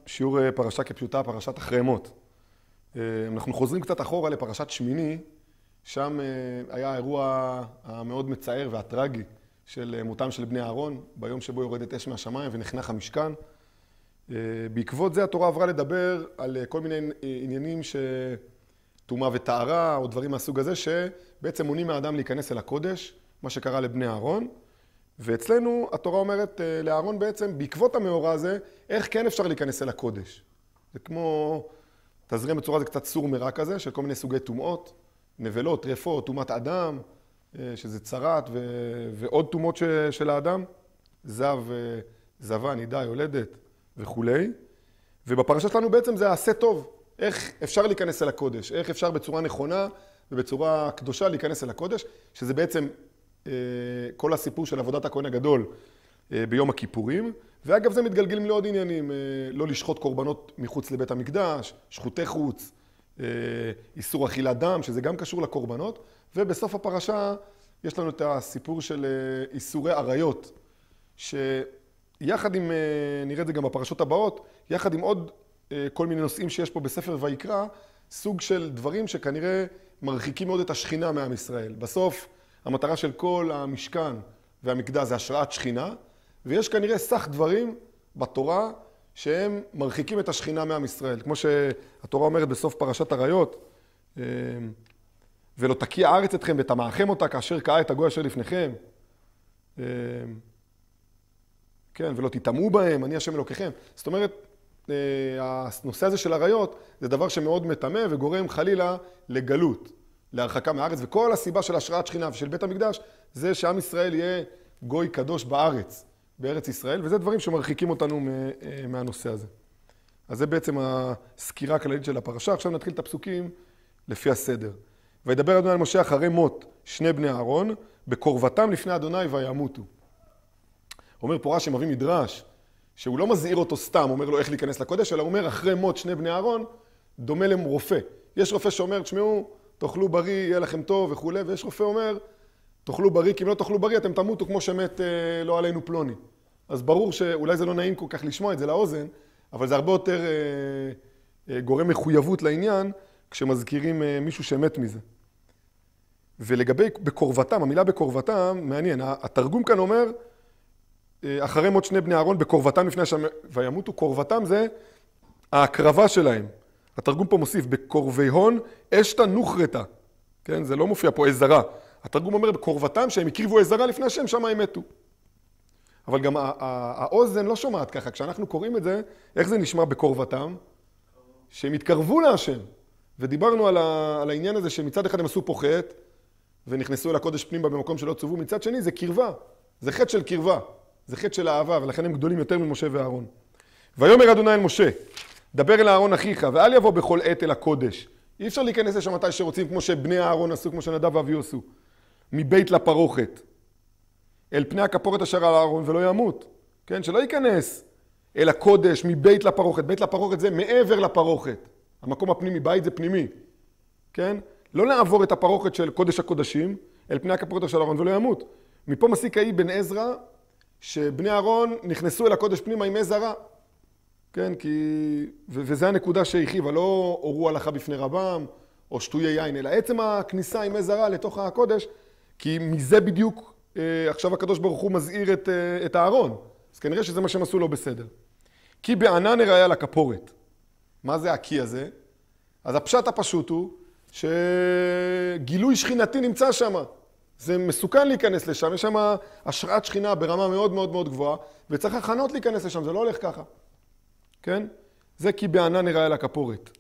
שיעור פרשה כפשוטה, פרשת אחרי מות. אנחנו חוזרים קצת אחורה לפרשת שמיני, שם היה האירוע המאוד מצער והטרגי של מותם של בני אהרון, ביום שבו יורדת אש מהשמיים ונחנך המשכן. בעקבות זה התורה עברה לדבר על כל מיני עניינים טומאה וטהרה או דברים מהסוג הזה, שבעצם מונעים מהאדם להיכנס אל הקודש, מה שקרה לבני אהרון. ואצלנו התורה אומרת לאהרון בעצם, בעקבות המאורע הזה, איך כן אפשר להיכנס אל הקודש. זה כמו תזרים בצורה, זה קצת סור מרע כזה, של כל מיני סוגי טומאות, נבלות, טרפות, טומאת אדם, שזה צרת, ועוד טומאות של האדם, זב, זבה, נידה, יולדת וכו'. ובפרשה שלנו בעצם זה עשה טוב. איך אפשר להיכנס אל הקודש, איך אפשר בצורה נכונה ובצורה קדושה להיכנס אל הקודש, שזה בעצם כל הסיפור של עבודת הכהן הגדול ביום הכיפורים. ואגב זה מתגלגלים לעוד עניינים, לא לשחוט קורבנות מחוץ לבית המקדש, שחוטי חוץ, איסור אכילת דם, שזה גם קשור לקורבנות. ובסוף הפרשה יש לנו את הסיפור של איסורי עריות, שיחד עם, נראה את זה גם בפרשות הבאות, יחד עם עוד כל מיני נושאים שיש פה בספר ויקרא, סוג של דברים שכנראה מרחיקים מאוד את השכינה מעם ישראל. בסוף המטרה של כל המשכן והמקדש זה השראת שכינה, ויש כנראה סך דברים בתורה שהם מרחיקים את השכינה מעם ישראל. כמו שהתורה אומרת בסוף פרשת עריות, ולא תקיע הארץ אתכם ותמאכם אותה כאשר קעה את הגוי אשר לפניכם. כן, ולא תטמאו בהם, אני השם אלוקיכם. זאת אומרת, הנושא הזה של עריות זה דבר שמאוד מטמא וגורם חלילה לגלות, להרחקה מהארץ, וכל הסיבה של השראת שכינה ושל בית המקדש זה שעם ישראל יהיה גוי קדוש בארץ, בארץ ישראל, וזה דברים שמרחיקים אותנו מהנושא הזה. אז זה בעצם הסקירה הכללית של הפרשה. עכשיו נתחיל את הפסוקים לפי הסדר. וידבר אדוני אל משה אחרי מות שני בני אהרון, בקרבתם לפני אדוני וימותו. אומר פה רש"י, מביא מדרש, שהוא לא מזהיר אותו סתם, אומר לו איך להיכנס לקודש, אלא הוא אומר אחרי מות שני בני אהרון, דומה לרופא. יש רופא שאומר, תשמעו, תאכלו בריא, יהיה לכם טוב וכו', ויש רופא אומר, תאכלו בריא, כי אם לא תאכלו בריא, אתם תמותו כמו שמת לא עלינו פלוני. אז ברור שאולי זה לא נעים כל כך לשמוע את זה לאוזן, אבל זה הרבה יותר גורם מחויבות לעניין, כשמזכירים מישהו שמת מזה. ולגבי בקרבתם, המילה בקרבתם, מעניין, התרגום כאן אומר, אחרי מות שני בני אהרון בקרבתם לפני השם וימותו, קרבתם זה ההקרבה שלהם. התרגום פה מוסיף, בקרבי הון אשתא נוחרתא. כן, זה לא מופיע פה עזרה. התרגום אומר בקרבתם שהם הקריבו עזרה לפני השם, שם הם מתו. אבל גם האוזן לא שומעת ככה. כשאנחנו קוראים את זה, איך זה נשמע בקרבתם? שהם התקרבו להשם. ודיברנו על העניין הזה שמצד אחד הם עשו פה חטא, ונכנסו אל הקודש פנימה במקום שלא צובו. מצד שני זה קרבה. זה חטא של קרבה. זה חטא של אהבה, ולכן הם גדולים יותר ממשה ואהרון. ויאמר אדוני אל משה, דבר אל אהרון אחיך, ואל יבוא בכל עת אל הקודש. אי אפשר להיכנס לשם מתי שרוצים, כמו שבני אהרון עשו, כמו שנדב ואביהו עשו. מבית לפרוכת. אל פני הכפורת אשר על אהרון ולא ימות. כן, שלא ייכנס אל הקודש, מבית לפרוכת. בית לפרוכת זה מעבר לפרוכת. המקום הפנימי, בית זה פנימי. כן? לא לעבור את הפרוכת של קודש הקודשים, אל פני הכפורת אשר על אהרון ולא ימות. מפה מסיק האי בן עזרא, שבני אהרון נכנסו אל הקודש פנימה עם עזרה. כן, וזה הנקודה שהרחיבה, לא הורו הלכה בפני רבם, או שטויי יין, אלא עצם הכניסה עם עזרה לתוך הקודש, כי מזה בדיוק עכשיו הקדוש ברוך הוא מזהיר את אהרון. אז כנראה שזה מה שהם עשו לא בסדר. כי בענן הראיה לכפורת. מה זה הכי הזה? אז הפשט הפשוט הוא שגילוי שכינתי נמצא שם. זה מסוכן להיכנס לשם, יש שם השראת שכינה ברמה מאוד מאוד מאוד גבוהה, וצריך הכנות להיכנס לשם, זה לא הולך ככה. כן? זה כי בענן הראיה לכפורת.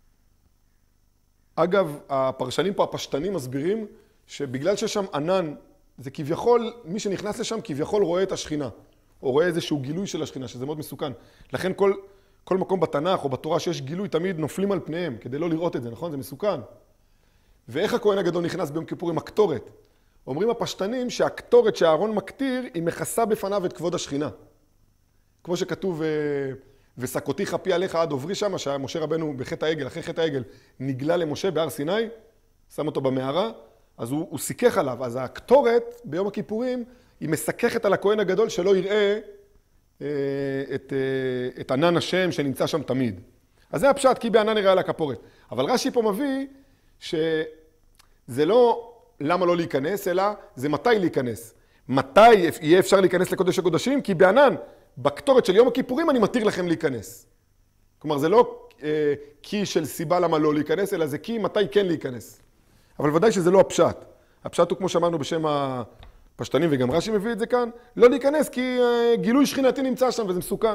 אגב, הפרשנים פה, הפשטנים, מסבירים שבגלל שיש שם ענן, זה כביכול, מי שנכנס לשם כביכול רואה את השכינה, או רואה איזשהו גילוי של השכינה, שזה מאוד מסוכן. לכן כל מקום בתנ"ך או בתורה שיש גילוי, תמיד נופלים על פניהם, כדי לא לראות את זה, נכון? זה מסוכן. ואיך הכהן הגדול נכנס ביום כיפור עם הקטורת? אומרים הפשטנים שהקטורת שהאהרון מקטיר, היא מכסה בפניו את כבוד השכינה. כמו שכתוב, וסקותי חפי עליך עד עוברי שם, שמשה רבנו בחטא העגל, אחרי חטא העגל, נגלה למשה בהר סיני, שם אותו במערה, אז הוא סיכך עליו. אז הקטורת ביום הכיפורים, היא מסככת על הכהן הגדול שלא יראה את ענן השם שנמצא שם תמיד. אז זה הפשט, כי בענן יראה על הכפורת. אבל רש"י פה מביא שזה לא למה לא להיכנס, אלא זה מתי להיכנס. מתי יהיה אפשר להיכנס לקודש הקודשים? כי בענן, בקטורת של יום הכיפורים, אני מתיר לכם להיכנס. כלומר, זה לא כי של סיבה למה לא להיכנס, אלא זה כי מתי כן להיכנס. אבל ודאי שזה לא הפשט. הפשט הוא כמו שאמרנו בשם הפשטנים, וגם רש"י מביא את זה כאן, לא להיכנס כי גילוי שכינתי נמצא שם וזה מסוכן.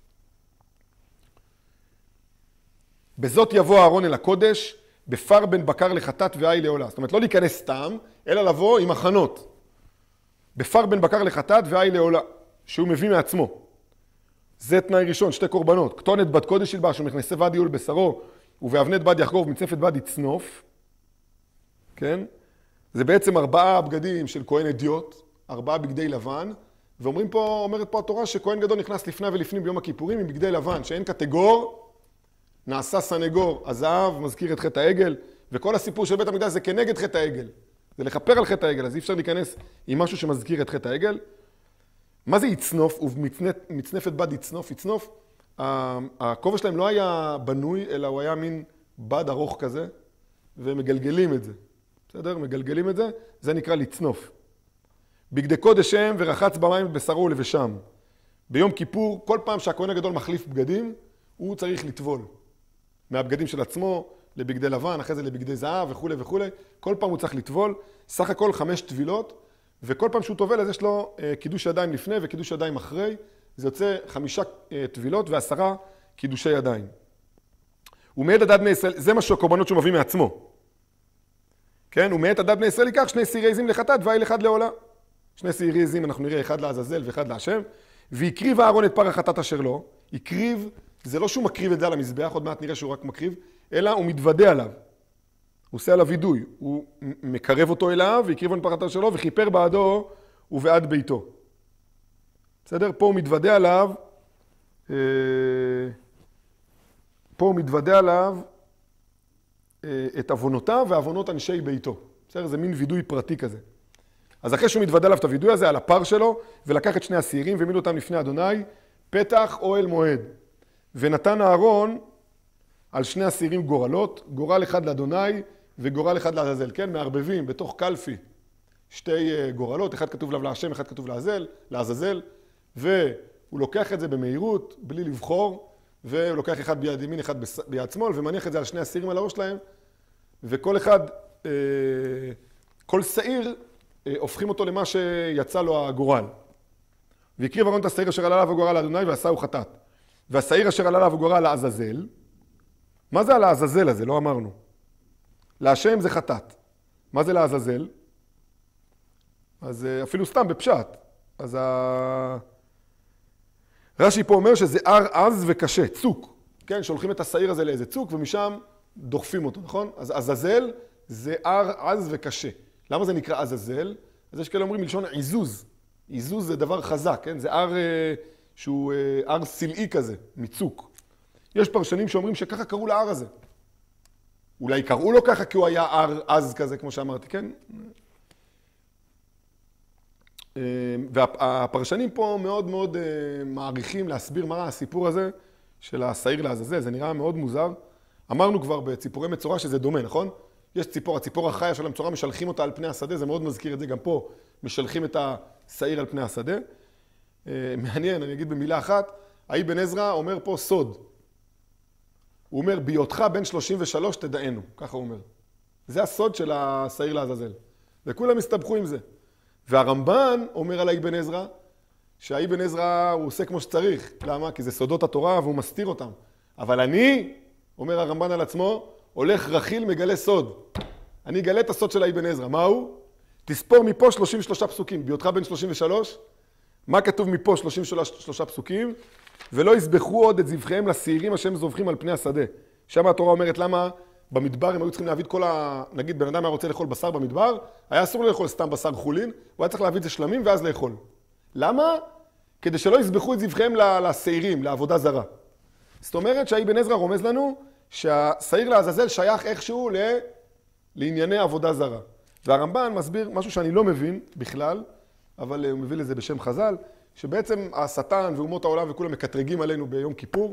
בזאת יבוא אהרון אל הקודש, בפר בן בקר לחטאת ואי לעולה. זאת אומרת, לא להיכנס סתם, אלא לבוא עם הכנות. בפר בן בקר לחטאת ואי לעולה, שהוא מביא מעצמו. זה תנאי ראשון, שתי קורבנות. כתונת בת קודש ילבש, ומכנסי בד יהיו לבשרו, ובאבנת בד יחגור, ומצנפת בד יצנוף. כן? זה בעצם 4 בגדים של כהן אדיוט, 4 בגדי לבן, אומרת פה התורה שכהן גדול נכנס לפני ולפנים ביום הכיפורים עם בגדי לבן, שאין קטגור, נעשה סנגור, הזהב מזכיר את חטא העגל, וכל הסיפור של בית המקדש זה כנגד חטא העגל. זה לכפר על חטא העגל, אז אי אפשר להיכנס עם משהו שמזכיר את חטא העגל. מה זה יצנוף? ומצנפת בד יצנוף. יצנוף, הכובע שלהם לא היה בנוי, אלא הוא היה מין בד ארוך כזה, ומגלגלים את זה. בסדר? מגלגלים את זה, זה נקרא לצנוף. בגדי קודש הם ורחץ במים בבשרו ולבשם. ביום כיפור, כל פעם שהכהן הגדול מחליף בגדים, הוא צריך לטבול. מהבגדים של עצמו לבגדי לבן, אחרי זה לבגדי זהב וכו' וכו'. כל פעם הוא צריך לטבול, סך הכל 5 טבילות, וכל פעם שהוא טובל אז יש לו קידוש ידיים לפני וקידוש ידיים אחרי. זה יוצא 5 טבילות ו10 קידושי ידיים. ומעט הדד בני ישראל, זה מה שהקורבנות שהוא מביא מעצמו. כן, ומעט הדד בני ישראל ייקח 2 שעירי עזים לחטאת ואיל 1 לעולה. 2 שעירי עזים אנחנו נראה 1 לעזאזל ו1 להשם. והקריב אהרון את פר החטאת אשר לו. הקריב, זה לא שהוא מקריב את זה על המזבח, עוד מעט נראה שהוא רק מקריב, אלא הוא מתוודה עליו. הוא עושה עליו וידוי. הוא מקרב אותו אליו, והקריב את פר החטאת אשר לו, וכיפר בעדו ובעד ביתו. בסדר? פה הוא מתוודה עליו, את עוונותיו ועוונות אנשי ביתו. בסדר? זה מין וידוי פרטי כזה. אז אחרי שהוא מתוודה עליו את הוידוי הזה, על הפר שלו, ולקח את 2 השעירים והעמיד אותם לפני אדוני, פתח אוהל מועד. ונתן אהרון על 2 השעירים גורלות, גורל 1 לאדוני וגורל 1 לעזאזל. כן, מערבבים בתוך קלפי 2 גורלות, 1 כתוב עליו להשם, 1 כתוב לעזאזל, והוא לוקח את זה במהירות, בלי לבחור, והוא לוקח 1 ביד ימין, 1 ביד שמאל, ומניח את זה על 2 השעירים על הראש שלהם, וכל אחד, כל שעיר, הופכים אותו למה שיצא לו הגורל. והקריב אהרון את השעיר אשר עלה עליו הגורל לאדוני ועשהו חטאת. והשעיר אשר עלה עליו הגורל לעזאזל. מה זה על העזאזל הזה? לא אמרנו. להשם זה חטאת. מה זה לעזאזל? אז אפילו סתם בפשט. אז רש"י פה אומר שזה הר עז וקשה, צוק. כן, שולחים את השעיר הזה לאיזה צוק ומשם דוחפים אותו, נכון? אז עזאזל זה הר עז וקשה. למה זה נקרא עזאזל? אז יש כאלה אומרים מלשון עיזוז. עיזוז זה דבר חזק, כן? זה הר שהוא הר סלעי כזה, מצוק. יש פרשנים שאומרים שככה קראו להר הזה. אולי קראו לו ככה כי הוא היה הר עז כזה, כמו שאמרתי, כן? והפרשנים פה מאוד מאוד מעריכים להסביר מה הסיפור הזה של השעיר לעזאזל. זה נראה מאוד מוזר. אמרנו כבר בציפורי מצורע שזה דומה, נכון? יש ציפור, הציפור החיה של המצורע, משלחים אותה על פני השדה, זה מאוד מזכיר את זה, גם פה משלחים את השעיר על פני השדה. מעניין, אני אגיד במילה אחת, האבן עזרא אומר פה סוד. הוא אומר, בהיותך בן 33 תדענו, ככה הוא אומר. זה הסוד של השעיר לעזאזל. וכולם הסתבכו עם זה. והרמב"ן אומר על האבן עזרא, שהאבן עזרא הוא עושה כמו שצריך. למה? כי זה סודות התורה והוא מסתיר אותם. אבל אני, אומר הרמב"ן על עצמו, הולך רכיל מגלה סוד. אני אגלה את הסוד של האבן עזרא. מה הוא? תספור מפה 33 פסוקים. בהיותך בן 33, מה כתוב מפה 33 פסוקים? ולא יסבכו עוד את זבחיהם לשעירים השם זובחים על פני השדה. שם התורה אומרת למה במדבר הם היו צריכים להביא את כל נגיד בן אדם היה רוצה לאכול בשר במדבר, היה אסור לאכול סתם בשר חולין, הוא היה צריך להביא את זה שלמים ואז לאכול. למה? כדי שלא יסבכו את זבחיהם לשעירים, לעבודה זרה. זאת אומרת שהאבן עזרא רומז לנו שהשעיר לעזאזל שייך איכשהו לענייני עבודה זרה. והרמב"ן מסביר משהו שאני לא מבין בכלל, אבל הוא מביא לזה בשם חז"ל, שבעצם השטן ואומות העולם וכולם מקטרגים עלינו ביום כיפור,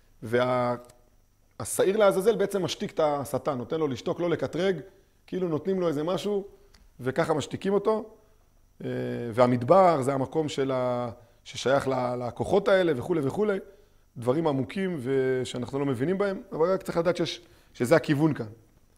והשעיר לעזאזל בעצם משתיק את השטן, נותן לו לשתוק, לא לקטרג, כאילו נותנים לו איזה משהו, וככה משתיקים אותו. והמדבר זה המקום ששייך לכוחות האלה וכו' וכו', דברים עמוקים ושאנחנו לא מבינים בהם, אבל רק צריך לדעת שזה הכיוון כאן.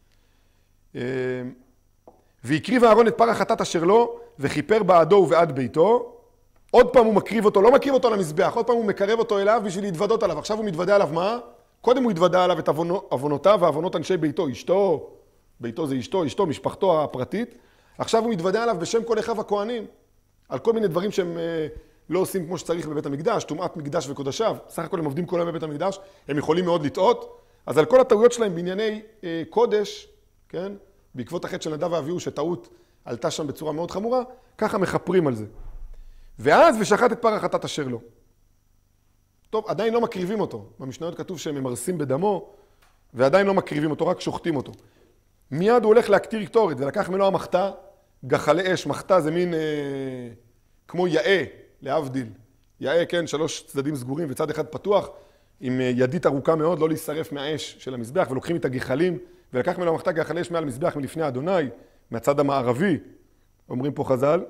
והקריב אהרון את פר החטאת אשר לו, וכיפר בעדו ובעד ביתו. עוד פעם הוא מקריב אותו, לא מקריב אותו למזבח, עוד פעם הוא מקרב אותו אליו בשביל להתוודות עליו. עכשיו הוא מתוודה עליו מה? קודם הוא התוודה עליו את עוונותיו ועוונות אנשי ביתו, אשתו, ביתו זה אשתו, משפחתו הפרטית. עכשיו הוא מתוודה עליו בשם כל אחיו הכהנים, על כל מיני דברים שהם לא עושים כמו שצריך בבית המקדש, טומאת מקדש וקודשיו. סך הכל הם עובדים כל היום בבית המקדש, הם יכולים מאוד לטעות. אז על כל הטעויות שלהם בענייני קודש, כן? בעקבות החטא של נדב ואביהו שטעות עלתה שם בצורה מאוד חמורה, ככה מחפרים על זה. ואז ושחט את פר החטאת אשר לו. טוב, עדיין לא מקריבים אותו. במשניות כתוב שהם ממרסים בדמו, ועדיין לא מקריבים אותו, רק שוחטים אותו. מיד הוא הולך להקטיר קטורת, ולקח ממנו המחתה, גחלי אש. מחתה זה מין כמו יאה, להבדיל. יאה, כן, 3 צדדים סגורים וצד אחד פתוח, עם ידית ארוכה מאוד, לא להישרף מהאש של המזבח, ולוקחים את הגחלים, ולקח ממנו המחתה גחלי אש מעל מזבח מלפני אדוני, מהצד המערבי, אומרים פה חז"ל.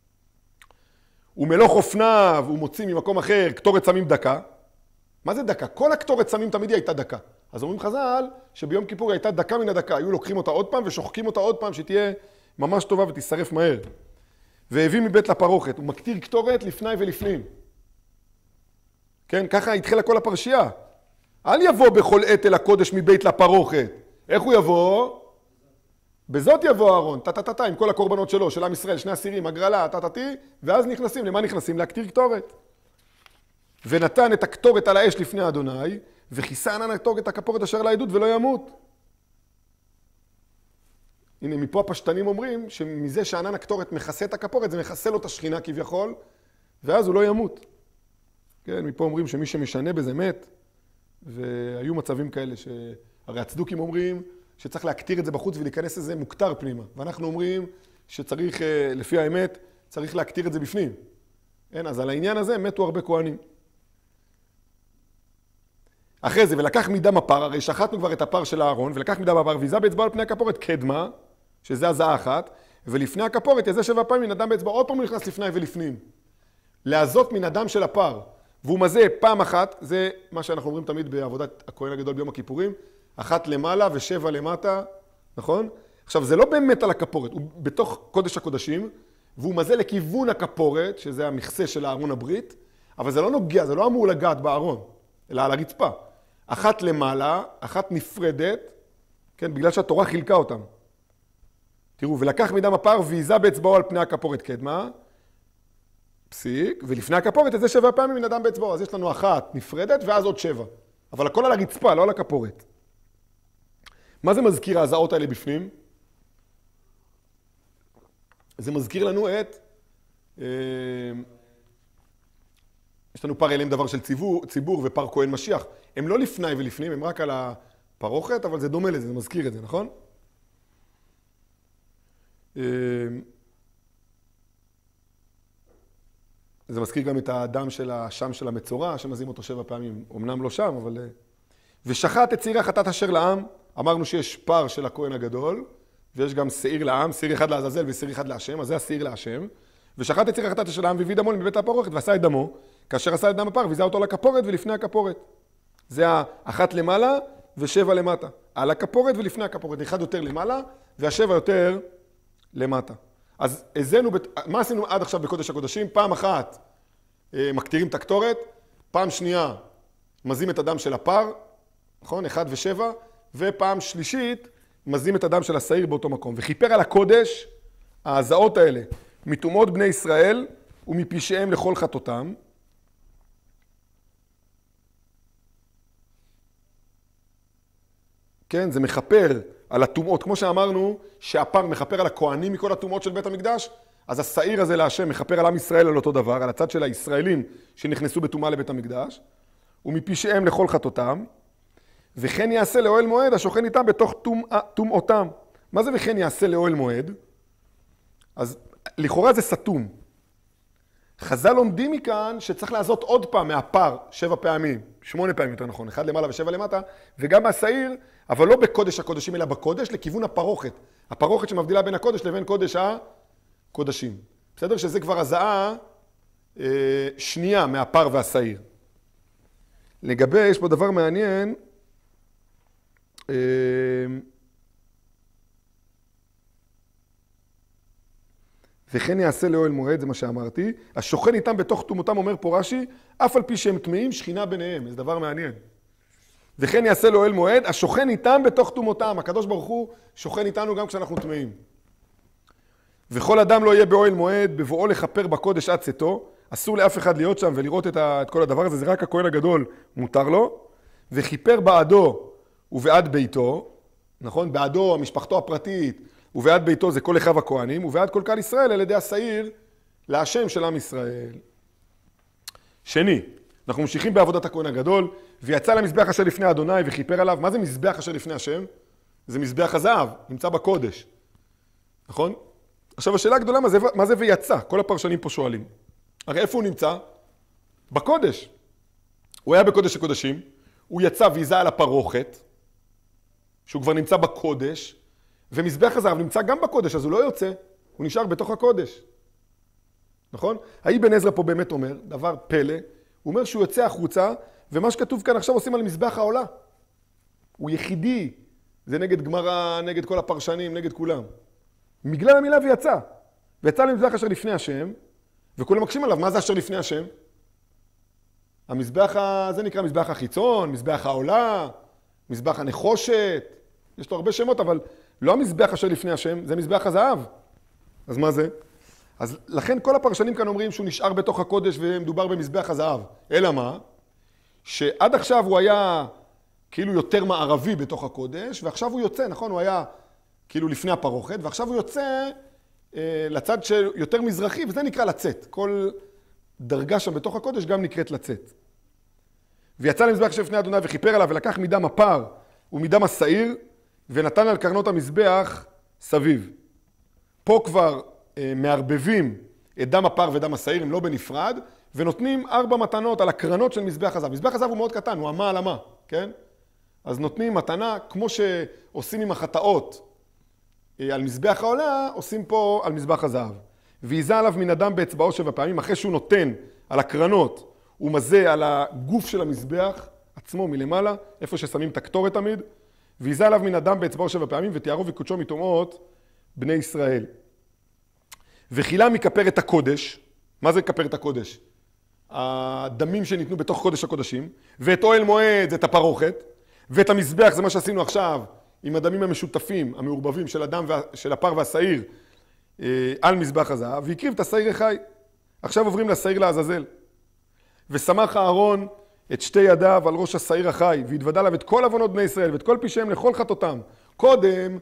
ומלוך אופניו, הוא מוציא ממקום אחר, קטורת סמים דקה. מה זה דקה? כל הקטורת סמים תמיד היא הייתה דקה. אז אומרים חז"ל שביום כיפור היא הייתה דקה מן הדקה. היו לוקחים אותה עוד פעם ושוחקים אותה עוד פעם שתהיה ממש טובה ותשרף מהר. והביא מבית לפרוכת. הוא מקטיר קטורת לפני ולפנים. כן, ככה התחילה כל הפרשייה. אל יבוא בכל עת אל הקודש מבית לפרוכת. איך הוא יבוא? בזאת יבוא אהרון, טטטטה, עם כל הקורבנות שלו, של עם ישראל, 2 אסירים, הגרלה, טטטי, ואז נכנסים. למה נכנסים? להקטיר קטורת. ונתן את הקטורת על האש לפני אדוני, וכיסה ענן הקטורת הכפורת אשר לעדות ולא ימות. הנה, מפה הפשטנים אומרים שמזה שענן הקטורת מכסה את הכפורת, זה מכסה לו את השכינה כביכול, ואז הוא לא ימות. כן, מפה אומרים שמי שמשנה בזה מת, והיו מצבים כאלה הרי הצדוקים אומרים שצריך להקטיר את זה בחוץ ולהיכנס לזה מוקטר פנימה. ואנחנו אומרים שצריך, לפי האמת, צריך להקטיר את זה בפנים. אין, אז על העניין הזה מתו הרבה כהנים. אחרי זה, ולקח מדם הפר, הרי שחטנו כבר את הפר של הארון, ולקח מדם הפר, ויזה באצבעו על פני הכפורת קדמה, שזה הזעה אחת, ולפני הכפורת יזה 7 פעמים מן הדם באצבעו, עוד פעם הוא נכנס לפני ולפנים. להזות מן הדם של הפר, והוא מזה פעם אחת, זה מה שאנחנו אומרים תמיד בעבודת הכהן הגדול ביום הכיפורים, 1 למעלה ו7 למטה, נכון? עכשיו, זה לא באמת על הכפורת, הוא בתוך קודש הקודשים, והוא מזה לכיוון הכפורת, שזה המכסה של הארון הברית, אבל זה לא נוגע, זה לא אמור לגעת בארון, אלא על הרצפה. 1 למעלה, 1 נפרדת, כן, בגלל שהתורה חילקה אותם. תראו, ולקח מדם הפר ויזה באצבעו על פני הכפורת קדמה, פסיק, ולפני הכפורת זה 7 פעמים מן הדם באצבעו, אז יש לנו 1 נפרדת ואז עוד 7. אבל הכל על הרצפה, לא על הכפורת. מה זה מזכיר ההזעות האלה בפנים? זה מזכיר לנו את... יש לנו פר אליהם דבר של ציבור ופר כהן משיח. הם לא לפני ולפנים, הם רק על הפרוכת, אבל זה דומה לזה, זה מזכיר את זה, נכון? זה מזכיר גם את האדם של השם של המצורע, שמזים אותו 7 פעמים, אמנם לא שם, אבל... ושחט את שעיר החטאת אשר לעם, אמרנו שיש פר של הכהן הגדול, ויש גם שעיר לעם, שעיר אחד לעזאזל ושעיר אחד להשם, אז זה השעיר להשם. ושחט את שעיר החטאת אשר לעם והביא דמו מבית הפרוכת ועשה את דמו, כאשר עשה את דם הפר, ויזה אותו לכפורת ולפני הכפורת. זה 1 למעלה ו7 למטה. על הכפורת ולפני הכפורת, 1 יותר למעלה וה7 יותר למטה. אז מה עשינו עד עכשיו בקודש הקודשים? פעם אחת מקטירים את הקטורת, פעם שנייה מזים את הדם של הפר, נכון? 1 ו7, ופעם שלישית מזים את הדם של השעיר באותו מקום. וכיפר על הקודש, ההזעות האלה, מטומאות בני ישראל ומפשעיהם לכל חטאותם. כן, זה מחפר על הטומאות. כמו שאמרנו שהפר מחפר על הכהנים מכל הטומאות של בית המקדש, אז השעיר הזה להשם מחפר על עם ישראל על אותו דבר, על הצד של הישראלים שנכנסו בטומאה לבית המקדש, ומפשעיהם לכל חטאותם. וכן יעשה לאוהל מועד השוכן איתם בתוך טומאותם. מה זה וכן יעשה לאוהל מועד? אז לכאורה זה סתום. חז"ל לומדים מכאן שצריך לעשות עוד פעם מהפר 7 פעמים, 8 פעמים יותר נכון, 1 למעלה ו7 למטה, וגם מהשעיר, אבל לא בקודש הקודשים, אלא בקודש לכיוון הפרוכת. הפרוכת שמבדילה בין הקודש לבין קודש הקודשים. בסדר? שזה כבר הזעה שנייה מהפר והשעיר. לגבי, יש פה דבר מעניין, וכן יעשה לאוהל מועד, זה מה שאמרתי. השוכן איתם בתוך תומותם, אומר פה רש"י, אף על פי שהם טמאים, שכינה ביניהם. זה דבר מעניין. וכן יעשה לאוהל מועד, השוכן איתם בתוך תומותם. הקדוש ברוך הוא שוכן איתנו גם כשאנחנו טמאים. וכל אדם לא יהיה באוהל מועד, בבואו לכפר בקודש עד צאתו. אסור לאף אחד להיות שם ולראות את כל הדבר הזה, זה רק הכהן הגדול מותר לו. וכיפר בעדו ובעד ביתו, נכון? בעדו, משפחתו הפרטית, ובעד ביתו זה כל אחיו הכהנים, ובעד כל קהל ישראל על ידי השעיר להשם של עם ישראל. שני, אנחנו ממשיכים בעבודת הכהן הגדול, ויצא למזבח אשר לפני אדוני וכיפר עליו. מה זה מזבח אשר לפני השם? זה מזבח הזהב, נמצא בקודש. נכון? עכשיו השאלה הגדולה, מה זה ויצא? כל הפרשנים פה שואלים. הרי איפה הוא נמצא? בקודש. הוא היה בקודש הקודשים, הוא יצא ויזה על הפרוכת, שהוא כבר נמצא בקודש, ומזבח הזהב נמצא גם בקודש, אז הוא לא יוצא, הוא נשאר בתוך הקודש. נכון? האבן עזרא פה באמת אומר, דבר פלא, הוא אומר שהוא יוצא החוצה, ומה שכתוב כאן עכשיו עושים על מזבח העולה. הוא יחידי, זה נגד גמרא, נגד כל הפרשנים, נגד כולם. בגלל המילה ויצא. ויצא למזבח אשר לפני השם, וכולם מקשים עליו, מה זה אשר לפני השם? המזבח, זה נקרא מזבח החיצון, מזבח העולה, מזבח הנחושת, יש לו הרבה שמות, אבל לא המזבח אשר לפני השם, זה מזבח הזהב. אז מה זה? אז לכן כל הפרשנים כאן אומרים שהוא נשאר בתוך הקודש ומדובר במזבח הזהב. אלא מה? שעד עכשיו הוא היה כאילו יותר מערבי בתוך הקודש, ועכשיו הוא יוצא, נכון? הוא היה כאילו לפני הפרוכת, ועכשיו הוא יוצא לצד שיותר מזרחי, וזה נקרא לצאת. כל דרגה שם בתוך הקודש גם נקראת לצאת. ויצא למזבח שלפני אדוני וכיפר עליו ולקח מדם הפר ומדם השעיר, ונתן על קרנות המזבח סביב. פה כבר מערבבים את דם הפר ודם השעיר, הם לא בנפרד, ונותנים 4 מתנות על הקרנות של מזבח הזהב. מזבח הזהב הוא מאוד קטן, הוא אמה על אמה, כן? אז נותנים מתנה, כמו שעושים עם החטאות על מזבח העולה, עושים פה על מזבח הזהב. ויזה עליו מן הדם באצבעו 7 פעמים, אחרי שהוא נותן על הקרנות, הוא מזה על הגוף של המזבח עצמו מלמעלה, איפה ששמים את הקטורת תמיד, ויזה עליו מן הדם באצבעו 7 פעמים, ותיארו וקודשו מטומאות בני ישראל. וחילה מכפר את הקודש. מה זה כפר את הקודש? הדמים שניתנו בתוך קודש הקודשים, ואת אוהל מועד, זה את הפרוכת, ואת המזבח, זה מה שעשינו עכשיו, עם הדמים המשותפים, המעורבבים של הדם של הפר והשעיר, על מזבח הזהב, והקריב את השעיר החי. עכשיו עוברים לשעיר לעזאזל. ושמח אהרון את 2 ידיו על ראש השעיר החי, והתוודע עליו את כל עוונות בני ישראל, ואת כל פשעיהם לכל חטאותם. קודם,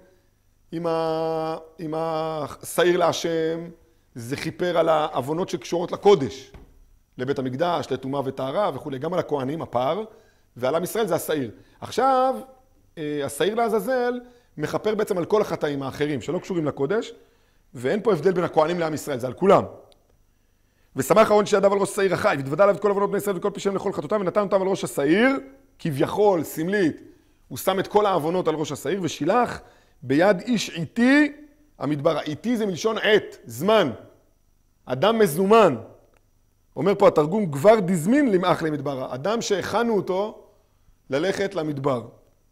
עם השעיר להשם, זה כיפר על העוונות שקשורות לקודש, לבית המקדש, לטומאה וטהרה וכו', גם על הכהנים, הפר, ועל עם ישראל זה השעיר. עכשיו, השעיר לעזאזל מכפר בעצם על כל החטאים האחרים שלא קשורים לקודש, ואין פה הבדל בין הכהנים לעם ישראל, זה על כולם. ושמח אהרון שידיו על ראש השעיר החי, והתוודע עליו את כל עוונות בני ישראל וכל פשעיהם לכל חטאותם, ונתן אותם על ראש השעיר, כביכול, סמלית, הוא שם את כל העוונות על ראש השעיר, ושילח ביד איש עיתי המדבר. עיתי זה מלשון עת, זמן. אדם מזומן. אומר פה התרגום, כבר דזמין למאח למדבר. אדם שהכנו אותו ללכת למדבר.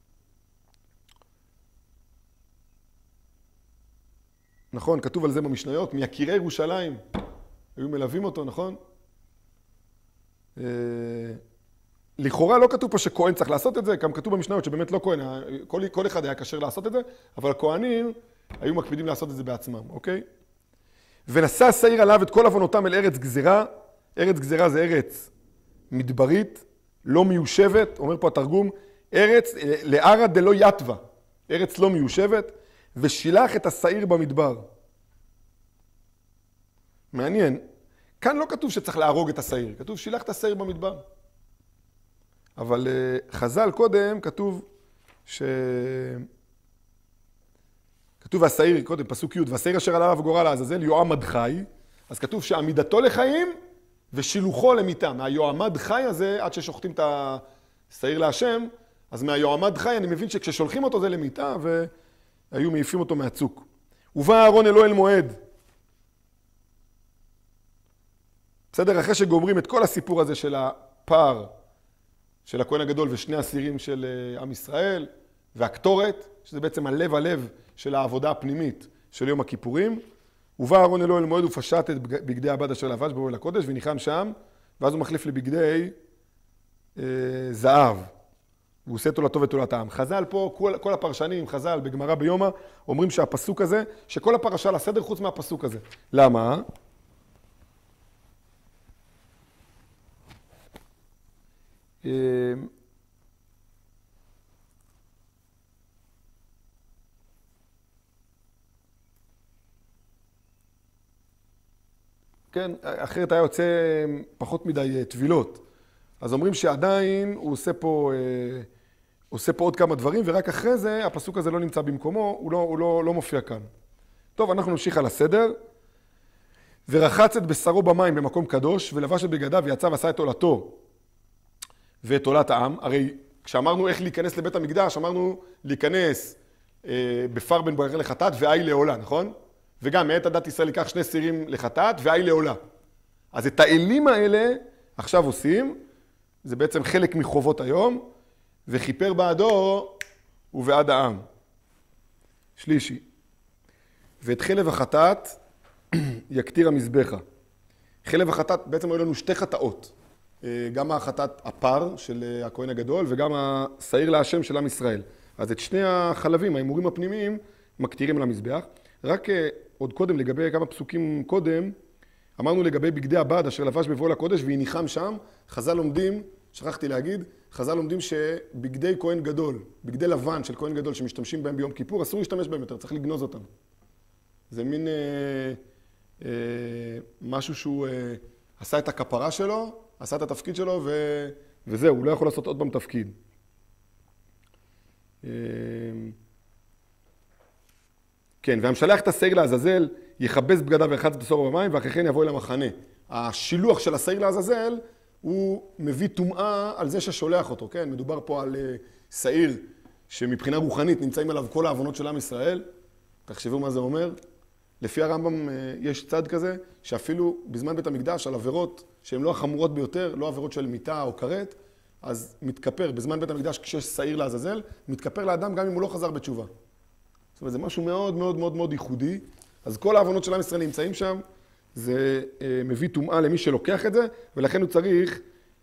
נכון, כתוב על זה במשניות, מיקירי ירושלים. היו מלווים אותו, נכון? לכאורה לא כתוב פה שכהן צריך לעשות את זה, גם כתוב במשניות שבאמת לא כהן, כל אחד היה קשר לעשות את זה, אבל הכהנים היו מקפידים לעשות את זה בעצמם, אוקיי? ונשא השעיר עליו את כל עוונותם אל ארץ גזירה. ארץ גזירה זה ארץ מדברית, לא מיושבת, אומר פה התרגום, ארץ לערא דלא יתווה, ארץ לא מיושבת, ושילח את השעיר במדבר. מעניין, כאן לא כתוב שצריך להרוג את השעיר, כתוב שילח את השעיר במדבר. אבל חז"ל קודם כתוב כתוב והשעיר, קודם פסוק י', והשעיר אשר עלה עליו גורל לעזאזל יועמד חי, אז כתוב שעמידתו לחיים ושילוחו למיטה. מהיועמד חי הזה, עד ששוחטים את השעיר להשם, אז מהיועמד חי אני מבין שכששולחים אותו זה למיטה, והיו מעיפים אותו מהצוק. ובא אהרון אלו אל מועד. בסדר, אחרי שגומרים את כל הסיפור הזה של הפער של הכהן הגדול ושני הסירים של עם ישראל, והקטורת, שזה בעצם הלב של העבודה הפנימית של יום הכיפורים, ובא אהרון אלו אל מועד ופשט את בגדי הבד אשר לבש באוהל הקודש וניחם שם, ואז הוא מחליף לבגדי זהב. הוא עושה תולתו ותולת העם. חז"ל פה, כל הפרשנים, חז"ל בגמרא ביומא, אומרים שהפסוק הזה, שכל הפרשה לסדר חוץ מהפסוק הזה. למה? כן, אחרת היה יוצא פחות מדי טבילות. אז אומרים שעדיין הוא עושה פה עוד כמה דברים, ורק אחרי זה הפסוק הזה לא נמצא במקומו, הוא לא מופיע כאן. טוב, אנחנו נמשיך על הסדר. ורחץ את בשרו במים במקום קדוש, ולבש את בגדיו ויצא ועשה את עולתו ואת עולת העם. הרי כשאמרנו איך להיכנס לבית המקדש, אמרנו להיכנס בפר בין בוער לחטאת ואי לעולה, נכון? וגם מעת הדת ישראל ייקח 2 סירים לחטאת ואי לעולה. אז את האלים האלה עכשיו עושים, זה בעצם חלק מחובות היום, וכיפר בעדו ובעד העם. שלישי. ואת חלב החטאת יקטיר המזבחה. חלב החטאת, בעצם היו לנו 2 חטאות. גם החטאת הפר של הכהן הגדול וגם השעיר להשם של עם ישראל. אז את 2 החלבים, ההימורים הפנימיים, מקטירים למזבח. רק עוד קודם, לגבי כמה פסוקים קודם, אמרנו לגבי בגדי הבד אשר לבש בבואו לקודש והניחם שם. חז"ל לומדים, שכחתי להגיד, חז"ל לומדים שבגדי כהן גדול, בגדי לבן של כהן גדול שמשתמשים בהם ביום כיפור, אסור להשתמש בהם יותר, צריך לגנוז אותם. זה מין משהו שהוא עשה את הכפרה שלו, עשה את התפקיד שלו וזהו, הוא לא יכול לעשות עוד פעם תפקיד. כן, והמשלח את השעיר לעזאזל, יכבס בגדיו וירחץ את בשרו במים, ואחרי כן יבוא אל המחנה. השילוח של השעיר לעזאזל, הוא מביא טומאה על זה ששולח אותו, כן? מדובר פה על שעיר שמבחינה רוחנית נמצאים עליו כל העוונות של עם ישראל. תחשבו מה זה אומר. לפי הרמב"ם יש צד כזה, שאפילו בזמן בית המקדש, על עבירות שהן לא החמורות ביותר, לא עבירות של מיטה או כרת, אז מתכפר, בזמן בית המקדש כשיש שעיר לעזאזל, מתכפר לאדם גם אם הוא לא חזר בתשובה. זאת אומרת, זה משהו מאוד מאוד מאוד מאוד ייחודי. אז כל העוונות של עם ישראל נמצאים שם, זה מביא טומאה למי שלוקח את זה, ולכן הוא צריך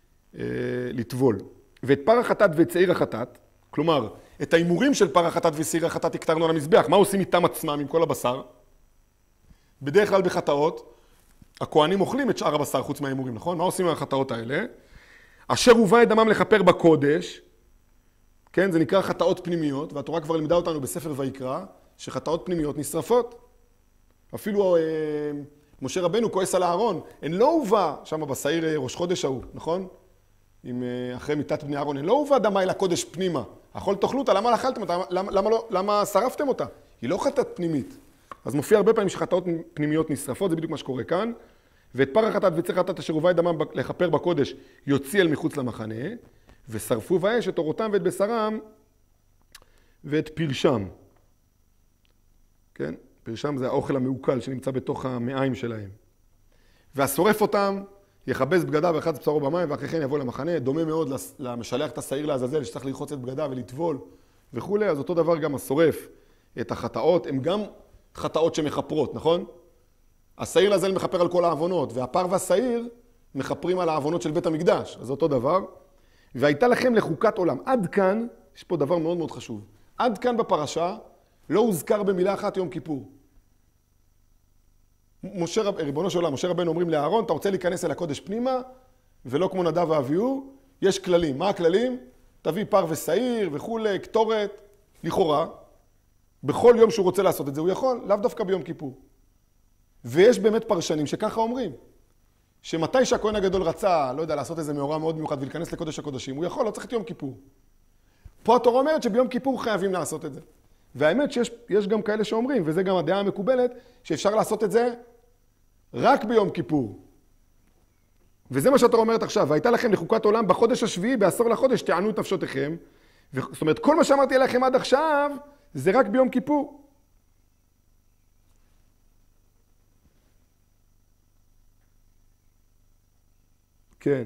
לטבול. ואת פר החטאת ואת שעיר החטאת, כלומר, את ההימורים של פר החטאת ושעיר החטאת הקטרנו על המזבח, מה עושים איתם עצמם עם כל הבשר? בדרך כלל בחטאות, הכהנים אוכלים את שאר הבשר חוץ מההימורים, נכון? מה עושים עם החטאות האלה? אשר הובא את דמם לכפר בקודש, כן, זה נקרא חטאות פנימיות, והתורה כבר לימדה אותנו בספר ויקרא, שחטאות פנימיות נשרפות. אפילו משה רבנו כועס על הארון, הן לא הובא שם בשעיר ראש חודש ההוא, נכון? אחרי מיתת בני אהרון, הן לא הובא דמה אל הקודש פנימה. אכול תאכלו אותה, למה אכלתם אותה? למה שרפתם אותה? היא לא חטאת פנימית. אז מופיע הרבה פעמים שחטאות פנימיות נשרפות, זה בדיוק מה שקורה כאן. ואת פר החטאת וצעיר החטאת אשר הובא את דמם לכפר בקודש יוציא אל מחוץ למחנה, ושרפו באש את אורותם ואת בשרם ואת פרשם. כן? פרשם זה האוכל המעוקל שנמצא בתוך המעיים שלהם. והשורף אותם, יכבס בגדיו וירחץ בשרו במים, ואחרי כן יבוא למחנה. דומה מאוד למשלח את השעיר לעזאזל, שצריך לרחוץ את בגדיו ולטבול וכו'. אז אותו דבר גם השורף את החטאות, הם גם חטאות שמחפרות, נכון? השעיר לעזאזל מחפר על כל העוונות, והפר והשעיר מחפרים על העוונות של בית המקדש. אז אותו דבר. והייתה לכם לחוקת עולם. עד כאן, יש פה דבר מאוד מאוד חשוב. עד כאן בפרשה לא הוזכר במילה אחת יום כיפור. ריבונו של עולם, משה רבנו אומרים לאהרון, אתה רוצה להיכנס אל הקודש פנימה, ולא כמו נדב ואביהו, יש כללים. מה הכללים? תביא פר ושעיר וכולי, קטורת, לכאורה. בכל יום שהוא רוצה לעשות את זה, הוא יכול, לאו דווקא ביום כיפור. ויש באמת פרשנים שככה אומרים. שמתי שהכהן הגדול רצה, לא יודע, לעשות איזה מאורע מאוד מיוחד ולהיכנס לקודש הקודשים, הוא יכול, לא צריך את יום כיפור. פה התורה אומרת שביום כיפור חייבים לעשות את זה. והאמת שיש גם כאלה שאומרים, וזה גם הדעה המקובלת, שאפשר לעשות את זה רק ביום כיפור. וזה מה שהתורה אומרת עכשיו, והייתה לכם לחוקת עולם בחודש השביעי, בעשור לחודש, תענו את נפשותיכם. זאת אומרת, כל מה שאמרתי עליכם עד עכשיו, זה רק ביום כיפור. כן.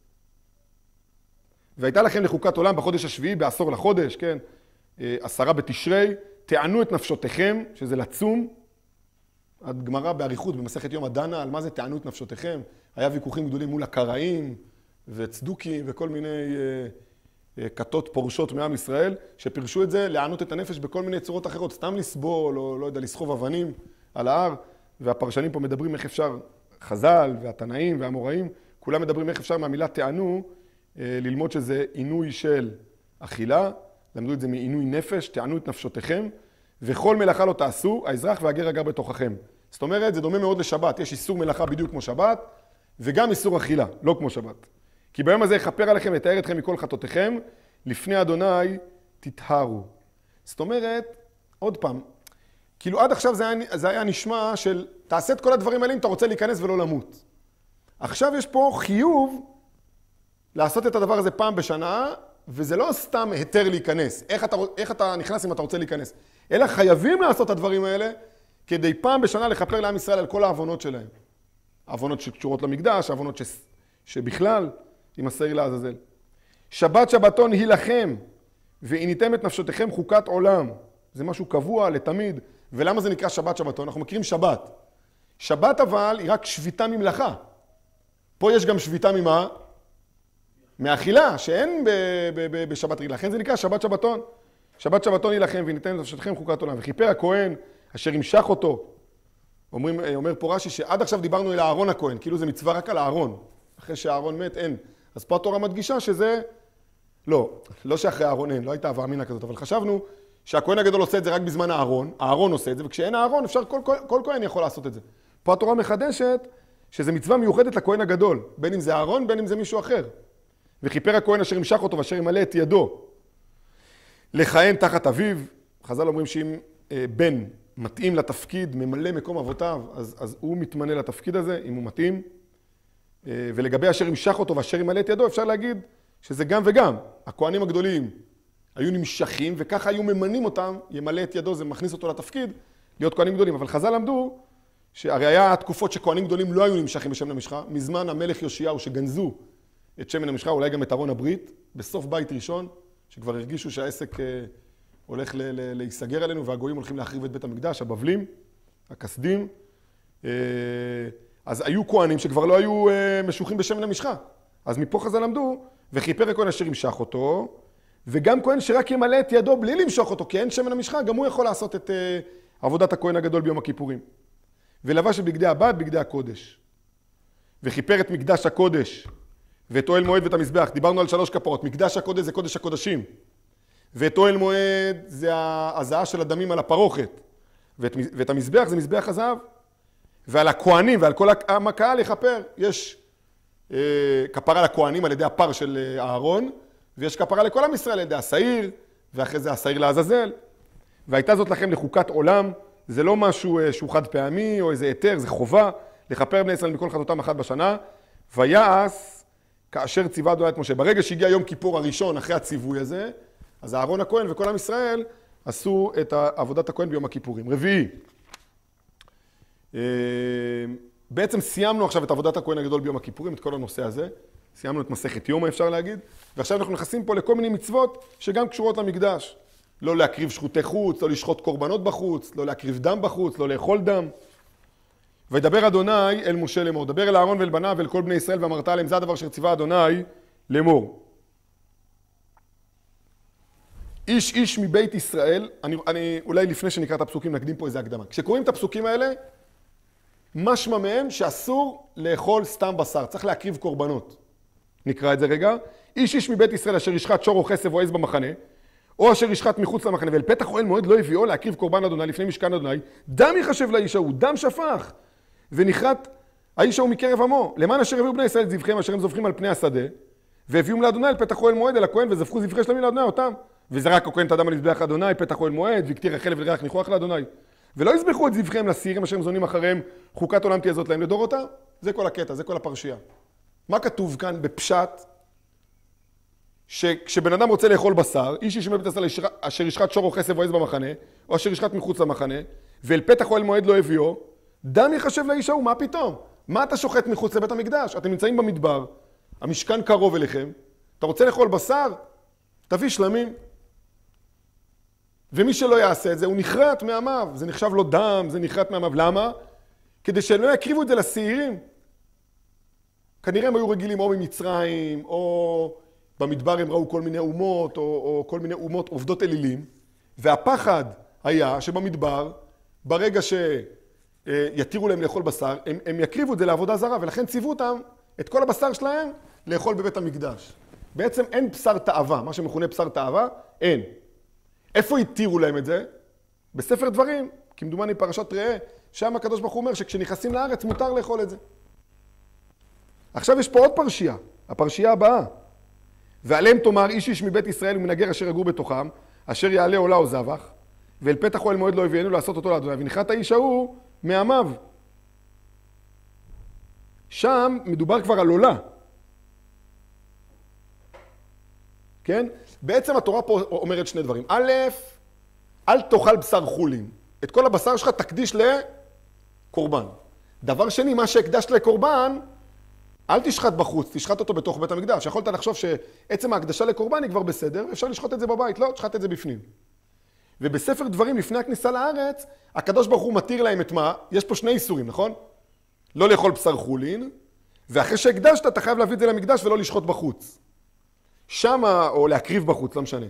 והייתה לכם לחוקת עולם בחודש השביעי, בעשור לחודש, כן? 10 בתשרי, תענו את נפשותיכם, שזה לצום. הגמרא באריכות במסכת יום הדנה, על מה זה תענו את נפשותיכם. היה ויכוחים גדולים מול הקראים וצדוקים וכל מיני כתות פורשות מעם ישראל, שפירשו את זה לענות את הנפש בכל מיני צורות אחרות, סתם לסבול, או לא יודע, לסחוב אבנים על ההר, והפרשנים פה מדברים איך אפשר, חז"ל והתנאים והאמוראים, כולם מדברים איך אפשר מהמילה תענו, ללמוד שזה עינוי של אכילה, למדו את זה מעינוי נפש, תענו את נפשותיכם, וכל מלאכה לא תעשו, האזרח והגר הגר בתוככם. זאת אומרת, זה דומה מאוד לשבת, יש איסור מלאכה בדיוק כמו שבת, וגם איסור אכילה, לא כמו שבת. כי ביום הזה יכפר עליכם, יתאר אתכם מכל חטאותיכם, לפני אדוני תטהרו. זאת אומרת, עוד פעם, כאילו עד עכשיו זה היה נשמע של, תעשה את כל הדברים האלה אם אתה רוצה להיכנס ולא למות. עכשיו יש פה חיוב לעשות את הדבר הזה פעם בשנה, וזה לא סתם היתר להיכנס. איך אתה נכנס אם אתה רוצה להיכנס? אלא חייבים לעשות את הדברים האלה, כדי פעם בשנה לכפר לעם ישראל על כל העוונות שלהם. העוונות שקשורות למקדש, העוונות שבכלל עם השעיר לעזאזל. שבת שבתון היא לכם, ועיניתם את נפשותיכם חוקת עולם. זה משהו קבוע לתמיד. ולמה זה נקרא שבת שבתון? אנחנו מכירים שבת. שבת אבל היא רק שביתה ממלאכה. פה יש גם שביתה ממה? מאכילה, שאין בשבת רגילה. לכן זה נקרא שבת שבתון. שבת שבתון היא לכם, ועיניתם את נפשותיכם חוקת עולם. וכיפר הכהן אשר ימשך אותו. אומר פה רש"י שעד עכשיו דיברנו אל אהרון הכהן, כאילו זה מצווה רק על אהרון. אחרי שהאהרון מת אין. אז פה התורה מדגישה שזה, לא שאחרי אהרון אין, לא הייתה הווה אמינא כזאת, אבל חשבנו שהכהן הגדול עושה את זה רק בזמן אהרון, אהרון עושה את זה, וכשאין אהרון אפשר, כל כהן יכול לעשות את זה. פה התורה מחדשת שזה מצווה מיוחדת לכהן הגדול, בין אם זה אהרון, בין אם זה מישהו אחר. וכיפר הכהן אשר ימשך אותו ואשר ימלא את ידו. לכהן תחת אביו, חז"ל אומרים שאם בן מתאים לתפקיד, ממלא מקום אבותיו, אז הוא מתמנה לתפקיד הזה, אם הוא מתאים. ולגבי אשר ימשך אותו ואשר ימלא את ידו, אפשר להגיד שזה גם וגם. הכהנים הגדולים היו נמשכים, וככה היו ממנים אותם, ימלא את ידו, זה מכניס אותו לתפקיד, להיות כהנים גדולים. אבל חז"ל למדו, שהרי היה תקופות שכהנים גדולים לא היו נמשכים בשמן המשחה, מזמן המלך יאשיהו שגנזו את שמן המשחה, אולי גם את ארון הברית, בסוף בית ראשון, שכבר הרגישו שהעסק הולך להיסגר עלינו, והגויים הולכים להחריב את בית המקדש, הבבלים, הכסדים. אז היו כהנים שכבר לא היו משוחים בשמן המשחה. אז מפה חז"ל למדו, וכיפר הכהן אשר ימשך אותו, וגם כהן שרק ימלא את ידו בלי למשוך אותו, כי אין שמן המשחה, גם הוא יכול לעשות את עבודת הכהן הגדול ביום הכיפורים. ולבש את בגדי הבד, בגדי הקודש. וכיפר את מקדש הקודש, ואת אוהל מועד ואת המזבח. דיברנו על 3 כפרות. מקדש הקודש זה קודש הקודשים. ואת אוהל מועד זה ההזעה של הדמים על הפרוכת. ואת המזבח זה מזבח הזהב. ועל הכהנים ועל כל הקהל יכפר. יש כפרה לכהנים על ידי הפר של אהרון, ויש כפרה לכל עם ישראל על ידי השעיר, ואחרי זה השעיר לעזאזל. והייתה זאת לכם לחוקת עולם. זה לא משהו שהוא חד פעמי או איזה היתר, זה חובה לכפר בני ישראל מכל חטאותם אחת בשנה. ויעש כאשר ציווה אדוני את משה. ברגע שהגיע יום כיפור הראשון אחרי הציווי הזה, אז אהרון הכהן וכל עם ישראל עשו את עבודת הכהן ביום הכיפורים. רביעי. בעצם סיימנו עכשיו את עבודת הכהן הגדול ביום הכיפורים, את כל הנושא הזה. סיימנו את מסכת יומא, אפשר להגיד. ועכשיו אנחנו נכנסים פה לכל מיני מצוות שגם קשורות למקדש. לא להקריב שחוטי חוץ, לא לשחוט קורבנות בחוץ, לא להקריב דם בחוץ, לא לאכול דם. וידבר אדוני אל משה לאמור. דבר אל אהרון ואל בניו ואל כל בני ישראל ואמרת עליהם, זה הדבר שציווה אדוני לאמור. איש איש מבית ישראל, אני אולי לפני שנקרא את הפסוקים נקדים פה איזה הקדמה. כשקוראים את הפסוקים האלה, משמע מהם שאסור לאכול סתם בשר, צריך להקריב קורבנות. נקרא את זה רגע. איש איש מבית ישראל אשר ישחט שור או חסב או עז במחנה, או אשר ישחט מחוץ למחנה, ואל פתח אוהל מועד לא הביאו להקריב קורבן אדוני לפני משכן אדוני, דם יחשב לאיש ההוא, דם שפך, ונחרט האיש ההוא מקרב עמו. למען אשר הביאו בני ישראל את זבחיהם אשר הם זובחים על פני השדה, והביאום לאדוני אל פתח אוהל מועד אל הכהן, וזבחו זבחי שלמים לאדוני אותם. וזרק הכהן את הדם על מזבח אדוני, פתח אוהל מועד, והקטיר החלב לריח ניחוח לאדוני. ולא יזבחו את זבחיהם לשעירים אשר הם זונים אחריהם, חוקת עולם תהיה זאת להם לדורותה. זה כל הקטע, זה כל הפרשייה. מה כתוב כאן בפשט? שכשבן אדם רוצה לאכול בשר, איש ישמע בית ישראל אשר ישחט שור או חסב או עז במחנה, או אשר ישחט מחוץ למחנה, ואל פתח אוהל מועד לא הביאו, דם יחשב לאיש ההוא, מה פתאום? מה אתה שוחט מחוץ לבית המקדש? אתם נמצאים במדבר, המשכן קרוב אליכם, אתה רוצה לאכול בשר? תביא שלמים. ומי שלא יעשה את זה, הוא נחרט מעמיו, זה נחשב לו דם, זה נחרט מעמיו. למה? כדי שלא יקריבו את זה לשעירים. כנראה הם היו רגילים או ממצרים, או במדבר הם ראו כל מיני אומות, או כל מיני אומות עובדות אלילים, והפחד היה שבמדבר, ברגע שיתירו להם לאכול בשר, הם יקריבו את זה לעבודה זרה, ולכן ציוו אותם, את כל הבשר שלהם, לאכול בבית המקדש. בעצם אין בשר תאווה, מה שמכונה בשר תאווה, אין. איפה התירו להם את זה? בספר דברים, כמדומני פרשת ראה, שם הקדוש ברוך הוא אומר שכשנכנסים לארץ מותר לאכול את זה. עכשיו יש פה עוד פרשייה, הפרשייה הבאה. ועליהם תאמר איש איש מבית ישראל ומנגר אשר יגור בתוכם, אשר יעלה עולה או זבח, ואל פתח אוהל מועד לא הביאנו לעשות אותו לאדוני, ונחת האיש ההוא מעמיו. שם מדובר כבר על עולה. כן? בעצם התורה פה אומרת שני דברים. א', אל תאכל בשר חולין. את כל הבשר שלך תקדיש לקורבן. דבר שני, מה שהקדשת לקורבן, אל תשחט בחוץ, תשחט אותו בתוך בית המקדש. יכולת לחשוב שעצם ההקדשה לקורבן היא כבר בסדר, אפשר לשחוט את זה בבית, לא, תשחט את זה בפנים. ובספר דברים, לפני הכניסה לארץ, הקדוש ברוך הוא מתיר להם את מה? יש פה שני איסורים, נכון? לא לאכול בשר חולין, ואחרי שהקדשת, אתה חייב להביא את זה למקדש ולא לשחוט בחוץ. שמה, או להקריב בחוץ, לא משנה.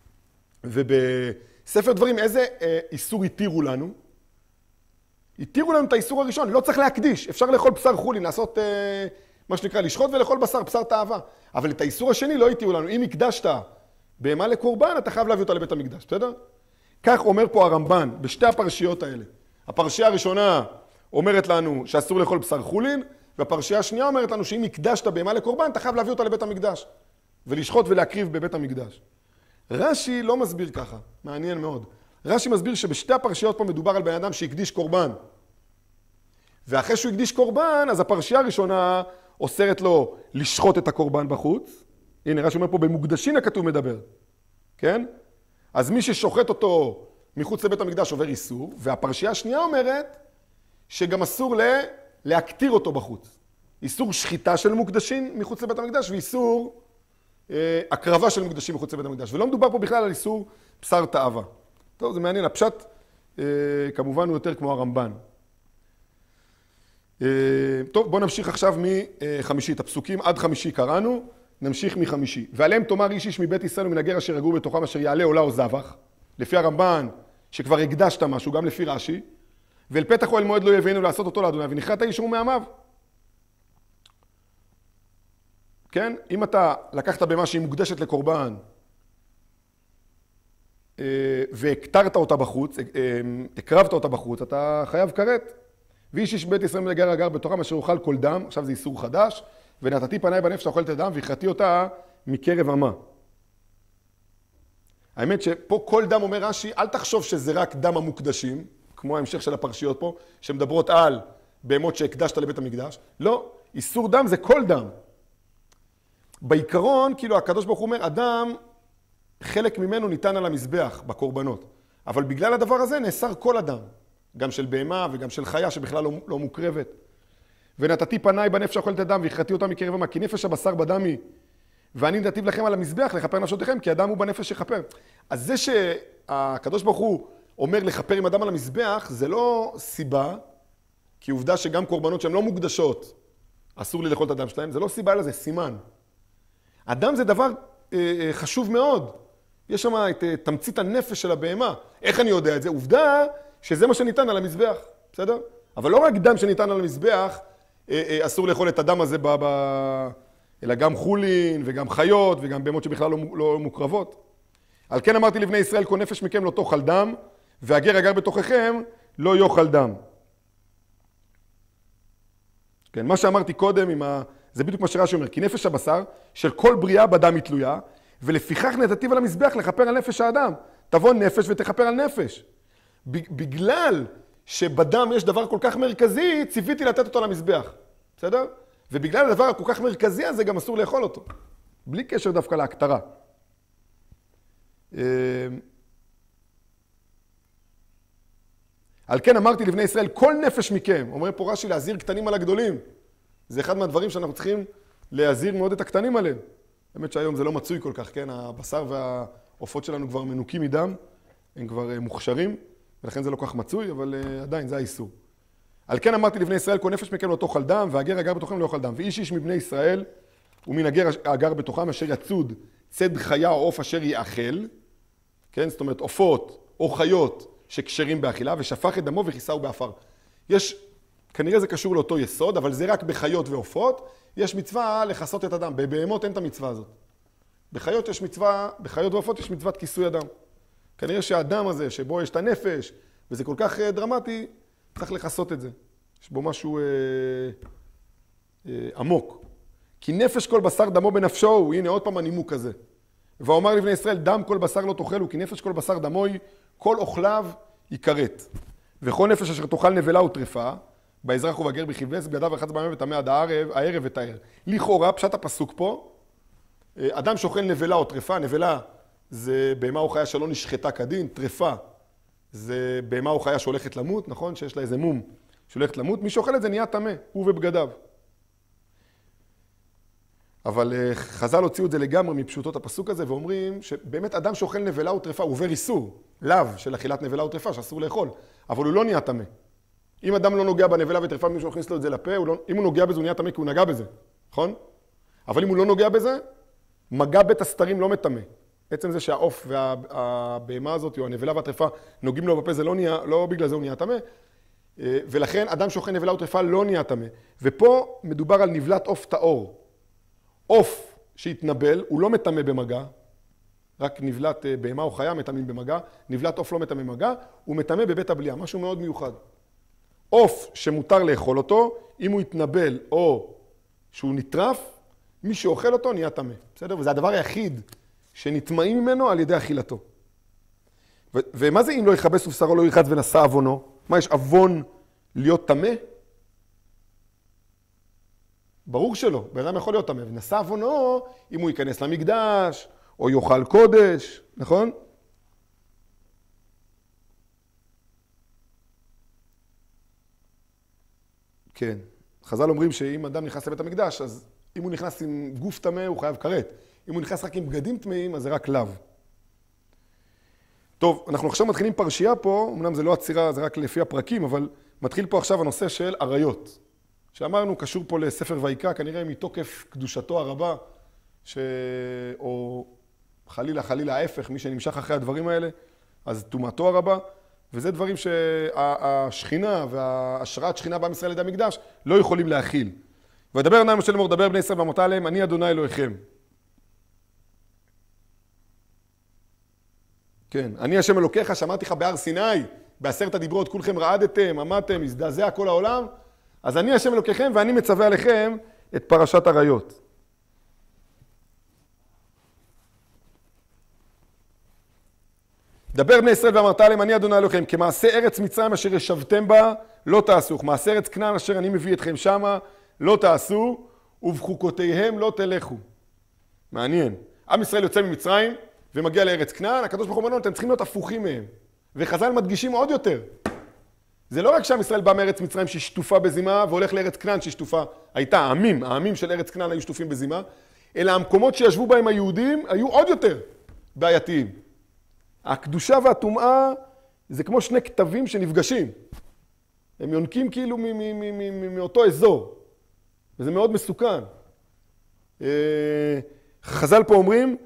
ובספר דברים, איזה איסור התירו לנו? התירו לנו את האיסור הראשון, לא צריך להקדיש, אפשר לאכול בשר חולין, לעשות מה שנקרא, לשחוט ולאכול בשר תאווה. אבל את האיסור השני לא התירו לנו. אם הקדשת בהמה לקורבן, אתה חייב להביא אותה לבית המקדש, בסדר? כך אומר פה הרמב"ן, בשתי הפרשיות האלה. הפרשייה הראשונה אומרת לנו שאסור לאכול בשר חולין, והפרשייה השנייה אומרת לנו שאם הקדשת בהמה לקורבן, אתה חייב להביא אותה לבית המקדש. ולשחוט ולהקריב בבית המקדש. רש"י לא מסביר ככה, מעניין מאוד. רש"י מסביר שבשתי הפרשיות פה מדובר על בן אדם שהקדיש קורבן. ואחרי שהוא הקדיש קורבן, אז הפרשייה הראשונה אוסרת לו לשחוט את הקורבן בחוץ. הנה, רש"י אומר פה, במוקדשין הכתוב מדבר. כן? אז מי ששוחט אותו מחוץ לבית המקדש עובר איסור, והפרשייה השנייה אומרת שגם אסור להקטיר אותו בחוץ. איסור שחיטה של מוקדשין מחוץ לבית המקדש, ואיסור הקרבה של מוקדשים מחוץ לבית המקדש. ולא מדובר פה בכלל על איסור בשר תאווה. טוב, זה מעניין. הפשט כמובן הוא יותר כמו הרמב"ן. טוב, בואו נמשיך עכשיו מחמישית. הפסוקים עד חמישי קראנו, נמשיך מחמישי. ועליהם תאמר איש איש מבית ישראל ומנגר אשר יגור בתוכם אשר יעלה עולה או זבח. לפי הרמב"ן, שכבר הקדשת משהו, גם לפי רש"י. ואל פתח אוהל מועד לא יביאנו לעשות אותו לאדוני, ונחת האיש ההוא מעמיו. כן? אם אתה לקחת במה שהיא מוקדשת לקורבן, והקטרת אותה בחוץ, הקרבת אותה בחוץ, אתה חייב כרת. ואיש איש בית ישראל מנגר הגר בתוכם אשר אוכל כל דם, עכשיו זה איסור חדש, ונתתי פניי בנפש שאוכל את הדם, והכרתי אותה מקרב עמה. האמת שפה כל דם אומר רש"י, אל תחשוב שזה רק דם המוקדשים, כמו ההמשך של הפרשיות פה, שמדברות על בהמות שהקדשת לבית המקדש. לא, איסור דם זה כל דם. בעיקרון, כאילו הקדוש ברוך הוא אומר, אדם, חלק ממנו ניתן על המזבח בקורבנות. אבל בגלל הדבר הזה נאסר כל אדם. גם של בהמה וגם של חיה שבכלל לא מוקרבת. ונתתי פניי בנפש שאוכל את הדם והכרתי אותה מקרב עמה, כי נפש הבשר בדם היא. ואני נתיב לכם על המזבח לכפר נפשותיכם, כי הדם הוא בנפש שכפר. אז זה שהקדוש ברוך הוא אומר לכפר עם הדם על המזבח, זה לא סיבה, כי עובדה שגם קורבנות שהן לא מוקדשות, אסור לי לאכול את הדם שלהם, זה לא סיבה אלא זה סימן. הדם זה דבר חשוב מאוד. יש שם את תמצית הנפש של הבהמה. איך אני יודע את זה? עובדה שזה מה שניתן על המזבח, בסדר? אבל לא רק דם שניתן על המזבח, אסור לאכול את הדם הזה, אלא גם חולין וגם חיות וגם בהמות שבכלל לא מוקרבות. על כן אמרתי לבני ישראל, כל נפש מכם לא תאכל דם, והגר הגר בתוככם לא יאכל דם. כן, מה שאמרתי קודם, זה בדיוק מה שרש"י אומר, כי נפש הבשר של כל בריאה בדם היא תלויה, ולפיכך נתתיו על המזבח לכפר על נפש האדם. תבוא נפש ותכפר על נפש. בגלל שבדם יש דבר כל כך מרכזי, ציוויתי לתת אותו למזבח. בסדר? ובגלל הדבר הכל כך מרכזי הזה גם אסור לאכול אותו. בלי קשר דווקא להקטרה. על כן אמרתי לבני ישראל, כל נפש מכם, אומר פה רש"י, להזהיר קטנים על הגדולים. זה אחד מהדברים שאנחנו צריכים להזהיר מאוד את הקטנים עליהם. באמת שהיום זה לא מצוי כל כך, כן? הבשר והעופות שלנו כבר מנוקים מדם, הם כבר מוכשרים, ולכן זה לא כל כך מצוי, אבל עדיין זה האיסור. על כן אמרתי לבני ישראל, כל נפש מכם לא תאכל דם, והגר הגר בתוכם לא יאכל דם. ואיש איש מבני ישראל, ומן הגר הגר בתוכם, אשר יצוד צד חיה או עוף אשר יאכל, כן? זאת אומרת, עופות או חיות שקשרים באכילה, ושפך את דמו וכיסהו באפר. כנראה זה קשור לאותו יסוד, אבל זה רק בחיות ועופות. יש מצווה לכסות את הדם. בבהמות אין את המצווה הזאת. בחיות ועופות יש מצוות כיסוי הדם. כנראה שהאדם הזה, שבו יש את הנפש, וזה כל כך דרמטי, צריך לכסות את זה. יש בו משהו עמוק. כי נפש כל בשר דמו בנפשו הוא, הנה עוד פעם הנימוק הזה. ואומר לבני ישראל, דם כל בשר לא תאכלו, כי נפש כל בשר דמוי, כל אוכליו יכרת. וכל נפש אשר תאכל נבלה וטרפה, באזרח ובגר בכיבס, בידיו ורחץ במים וטמא עד הערב ותער. לכאורה, פשט הפסוק פה, אדם שאוכל נבלה או טרפה, נבלה זה בהמה או חיה שלא נשחטה כדין, טרפה זה בהמה או חיה שהולכת למות, נכון? שיש לה איזה מום שהולכת למות, מי שאוכל את זה נהיה טמא, הוא ובגדיו. אבל חז"ל הוציאו את זה לגמרי מפשוטות הפסוק הזה, ואומרים שבאמת אדם שאוכל נבלה או טרפה, הוא עובר איסור, לאו של אכילת נבלה או טרפה, שאסור לאכול, אבל הוא לא נהיה טמא. אם אדם לא נוגע בנבלה וטרפה, מישהו הכניס לו את זה לפה, אם הוא נוגע בזה, הוא נהיה טמא כי הוא נגע בזה, נכון? אבל אם הוא לא נוגע בזה, מגע בית הסתרים לא מטמא. עצם זה שהעוף והבהמה הזאת, או הנבלה והטרפה, נוגעים לו בפה, זה לא בגלל זה הוא נהיה טמא. ולכן אדם שאוכל נבלה או טרפה לא נהיה טמא. ופה מדובר על נבלת עוף טהור. עוף שהתנבל, הוא לא מטמא במגע, רק נבלת בהמה או חיה מטמאים במגע, נבלת עוף לא מטמא במגע, הוא מטמא בבית הבליעה, משהו מאוד מיוחד. עוף שמותר לאכול אותו, אם הוא יתנבל או שהוא נטרף, מי שאוכל אותו נהיה טמא. בסדר? וזה הדבר היחיד שנטמאים ממנו על ידי אכילתו. ומה זה אם לא יכבס ובשרו לא ירחץ ונשא עוונו? מה, יש עוון להיות טמא? ברור שלא, בן אדם יכול להיות טמא. ונשא עוונו אם הוא ייכנס למקדש, או יאכל קודש, נכון? כן. חז"ל אומרים שאם אדם נכנס לבית המקדש, אז אם הוא נכנס עם גוף טמא, הוא חייב כרת. אם הוא נכנס רק עם בגדים טמאים, אז זה רק לאו. טוב, אנחנו עכשיו מתחילים פרשייה פה, אמנם זה לא עצירה, זה רק לפי הפרקים, אבל מתחיל פה עכשיו הנושא של עריות. שאמרנו, קשור פה לספר ויקרא, כנראה מתוקף קדושתו הרבה, או חלילה ההפך, מי שנמשך אחרי הדברים האלה, אז טומאתו הרבה, וזה דברים שהשכינה וההשראת שכינה בעם ישראל לידי המקדש לא יכולים להכיל. וידבר ה' משה לאמור, דבר בני ישראל ואמרת עליהם, אני אדוני אלוהיכם. כן, אני השם אלוקיך, שמעתי לך בהר סיני, בעשרת הדיברות, כולכם רעדתם, עמדתם, הזדעזע כל העולם, אז אני השם אלוקיכם ואני מצווה עליכם את פרשת עריות. דבר בני ישראל ואמרת עליהם, אני אדוני אלוהיכם, כמעשה ארץ מצרים אשר ישבתם בה, לא תעשו, כמעשה ארץ כנען אשר אני מביא אתכם שמה, לא תעשו, ובחוקותיהם לא תלכו. מעניין. עם ישראל יוצא ממצרים ומגיע לארץ כנען, הקדוש ברוך הוא אומר לנו, אתם צריכים להיות הפוכים מהם. וחז"ל מדגישים עוד יותר. זה לא רק שעם ישראל בא מארץ מצרים ששטופה בזימה, והולך לארץ כנען ששטופה, הייתה העמים של ארץ כנען היו שטופים בזימה, אלא המקומות שישבו בהם היהודים היו עוד יותר בעייתיים. הקדושה והטומאה זה כמו שני כתבים שנפגשים. הם יונקים כאילו מאותו אזור. וזה מאוד מסוכן. חז"ל פה אומרים,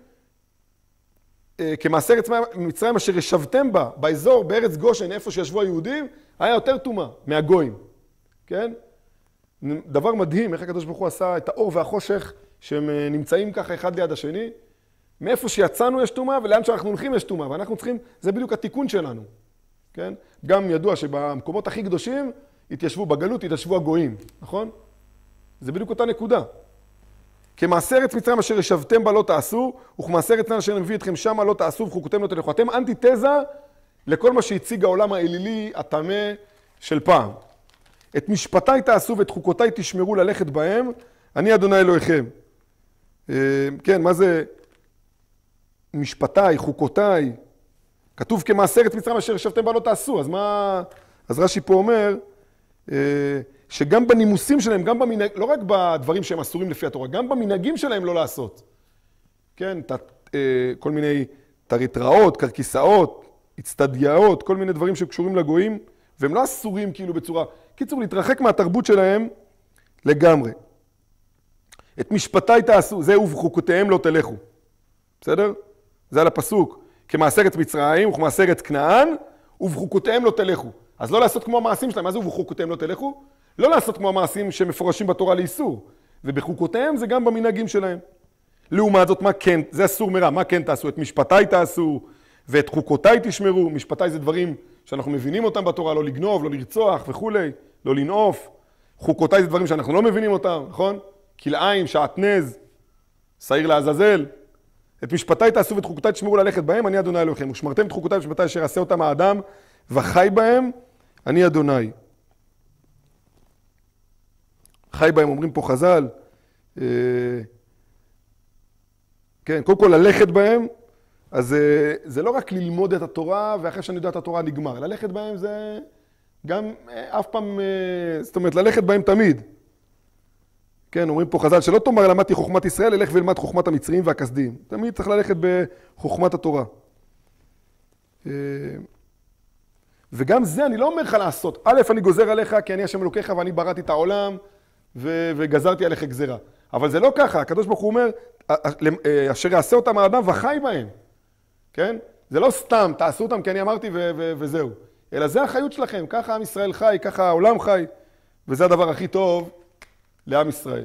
כמעשה ארץ מצרים אשר ישבתם בה, באזור, בארץ גושן, איפה שישבו היהודים, היה יותר טומאה מהגויים. כן? דבר מדהים, איך הקדוש ברוך הוא עשה את האור והחושך, שהם נמצאים ככה אחד ליד השני. מאיפה שיצאנו יש טומאה, ולאן שאנחנו הולכים יש טומאה, ואנחנו צריכים, זה בדיוק התיקון שלנו. כן? גם ידוע שבמקומות הכי קדושים, התיישבו בגלות, התיישבו הגויים, נכון? זה בדיוק אותה נקודה. כמעשה ארץ מצרים אשר ישבתם בה לא תעשו, וכמעשה ארץ כנען אשר אני מביא אתכם שמה לא תעשו, וחוקותיהם לא תלכו. אתם אנטיתזה לכל מה שהציג העולם האלילי, הטמא של פעם. את משפטיי תעשו ואת חוקותיי תשמרו ללכת בהם, אני אדוני אלוהיכם. כן, מה זה משפטיי, חוקותיי? כתוב כמעשה ארץ מצרים אשר ישבתם בה לא תעשו. אז מה... אז רש"י פה אומר שגם בנימוסים שלהם, גם במנהג, לא רק בדברים שהם אסורים לפי התורה, גם במנהגים שלהם לא לעשות. כן, כל מיני תריתראות, קרקיסאות, הצטדיעות, כל מיני דברים שקשורים לגויים, והם לא אסורים כאילו בצורה... קיצור, להתרחק מהתרבות שלהם לגמרי. את משפטיי תעשו, זה ובחוקותיהם לא תלכו. בסדר? זה על הפסוק. כמעשה ארץ מצרים וכמעשה ארץ כנען, ובחוקותיהם לא תלכו. אז לא לעשות כמו המעשים שלהם. מה זה ובחוקותיהם לא תלכו? לא לעשות כמו המעשים שמפורשים בתורה לאיסור. ובחוקותיהם זה גם במנהגים שלהם. לעומת זאת, מה כן, זה אסור מרע, מה כן תעשו? את משפטיי תעשו, ואת חוקותיי תשמרו. משפטיי זה דברים שאנחנו מבינים אותם בתורה, לא לגנוב, לא לרצוח וכולי, לא לנעוף. חוקותיי זה דברים שאנחנו לא מבינים אותם, נכון? כלאיים, שעטנז, שעיר לעזאזל. את משפטיי תעשו ואת חוקותיי תשמרו ללכת בהם, אני אדוני אלוהיכם. ושמרתם את חוקותיי ומשפטיי אשר יעשה אותם האדם וחי בהם, אני אדוני. חי בהם, אומרים פה חז"ל, כן, קודם כל ללכת בהם, אז זה לא רק ללמוד את התורה, ואחרי שאני יודע את התורה נגמר. ללכת בהם זה גם אף פעם, זאת אומרת, ללכת בהם תמיד. כן, אומרים פה חז"ל, שלא תאמר למדתי חוכמת ישראל, אלך ולמד חוכמת המצרים והכסדים. תמיד צריך ללכת בחוכמת התורה. וגם זה אני לא אומר לך לעשות. א', אני גוזר עליך, כי אני השם אלוקיך ואני בראתי את העולם, וגזרתי עליך גזרה. אבל זה לא ככה, הקדוש ברוך הוא אומר, אשר יעשה אותם האדם וחי בהם. כן? זה לא סתם, תעשו אותם כי אני אמרתי וזהו. אלא זה החיות שלכם, ככה עם ישראל חי, ככה העולם חי, וזה הדבר הכי טוב לעם ישראל.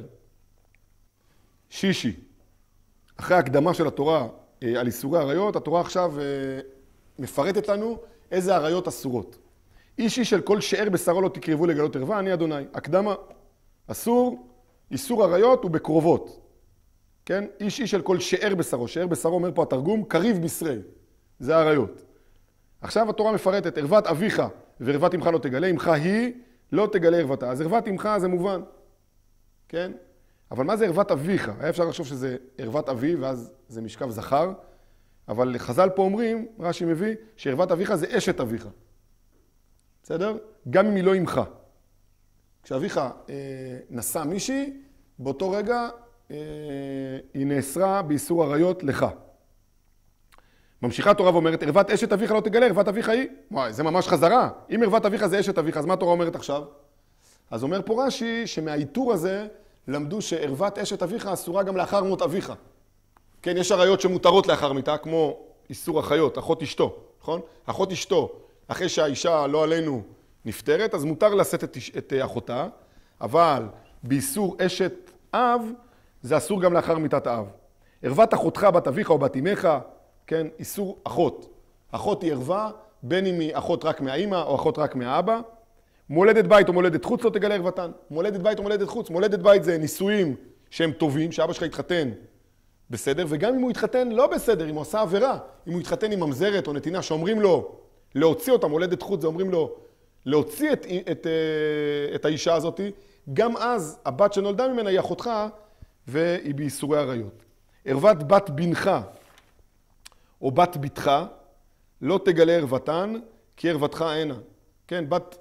שישי, אחרי ההקדמה של התורה על איסורי עריות, התורה עכשיו מפרטת לנו איזה עריות אסורות. איש איש של כל שאר בשרו לא תקרבו לגלות ערווה, אני אדוני. הקדמה, אסור, איסור עריות הוא בקרובות. כן? איש איש של כל שאר בשרו. שאר בשרו אומר פה התרגום, קריב בשרי. זה עריות. עכשיו התורה מפרטת, ערוות אביך וערוות אמך לא תגלה, אמך היא לא תגלה ערוותה. אז ערוות אמך זה מובן. כן? אבל מה זה ערוות אביך? היה אפשר לחשוב שזה ערוות אבי ואז זה משכב זכר. אבל חז"ל פה אומרים, רש"י מביא, שערוות אביך זה אשת אביך. בסדר? גם אם היא לא אמך. כשאביך נשא מישהי, באותו רגע היא נאסרה באיסור עריות לך. ממשיכה התורה ואומרת, ערוות אשת אביך לא תגלה, ערוות אביך היא. וואי, זה ממש חזרה. אם ערוות אביך זה אשת אביך, אז מה התורה אומרת עכשיו? אז אומר פה רש"י שמהאיתור הזה למדו שערוות אשת אביך אסורה גם לאחר מות אביך. כן, יש עריות שמותרות לאחר מיתה, כמו איסור אחיות, אחות אשתו, נכון? אחות אשתו, אחרי שהאישה לא עלינו נפטרת, אז מותר לשאת את אחותה, אבל באיסור אשת אב, זה אסור גם לאחר מיתת האב. ערוות אחותך, בת אביך או בת אמך, כן, איסור אחות. אחות היא ערווה, בין אם היא אחות רק מהאמא או אחות רק מהאבא. מולדת בית או מולדת חוץ לא תגלה ערוותן. מולדת בית או מולדת חוץ. מולדת בית זה נישואים שהם טובים, שאבא שלך יתחתן בסדר, וגם אם הוא יתחתן לא בסדר, אם הוא עשה עבירה, אם הוא יתחתן עם ממזרת או נתינה, שאומרים לו להוציא אותה, מולדת חוץ, זה אומרים לו להוציא את האישה הזאת, גם אז הבת שנולדה ממנה היא אחותך, והיא באיסורי עריות. ערוות בת בנך או בת בתך לא תגלה ערוותן, כי ערוותך אינה. כן,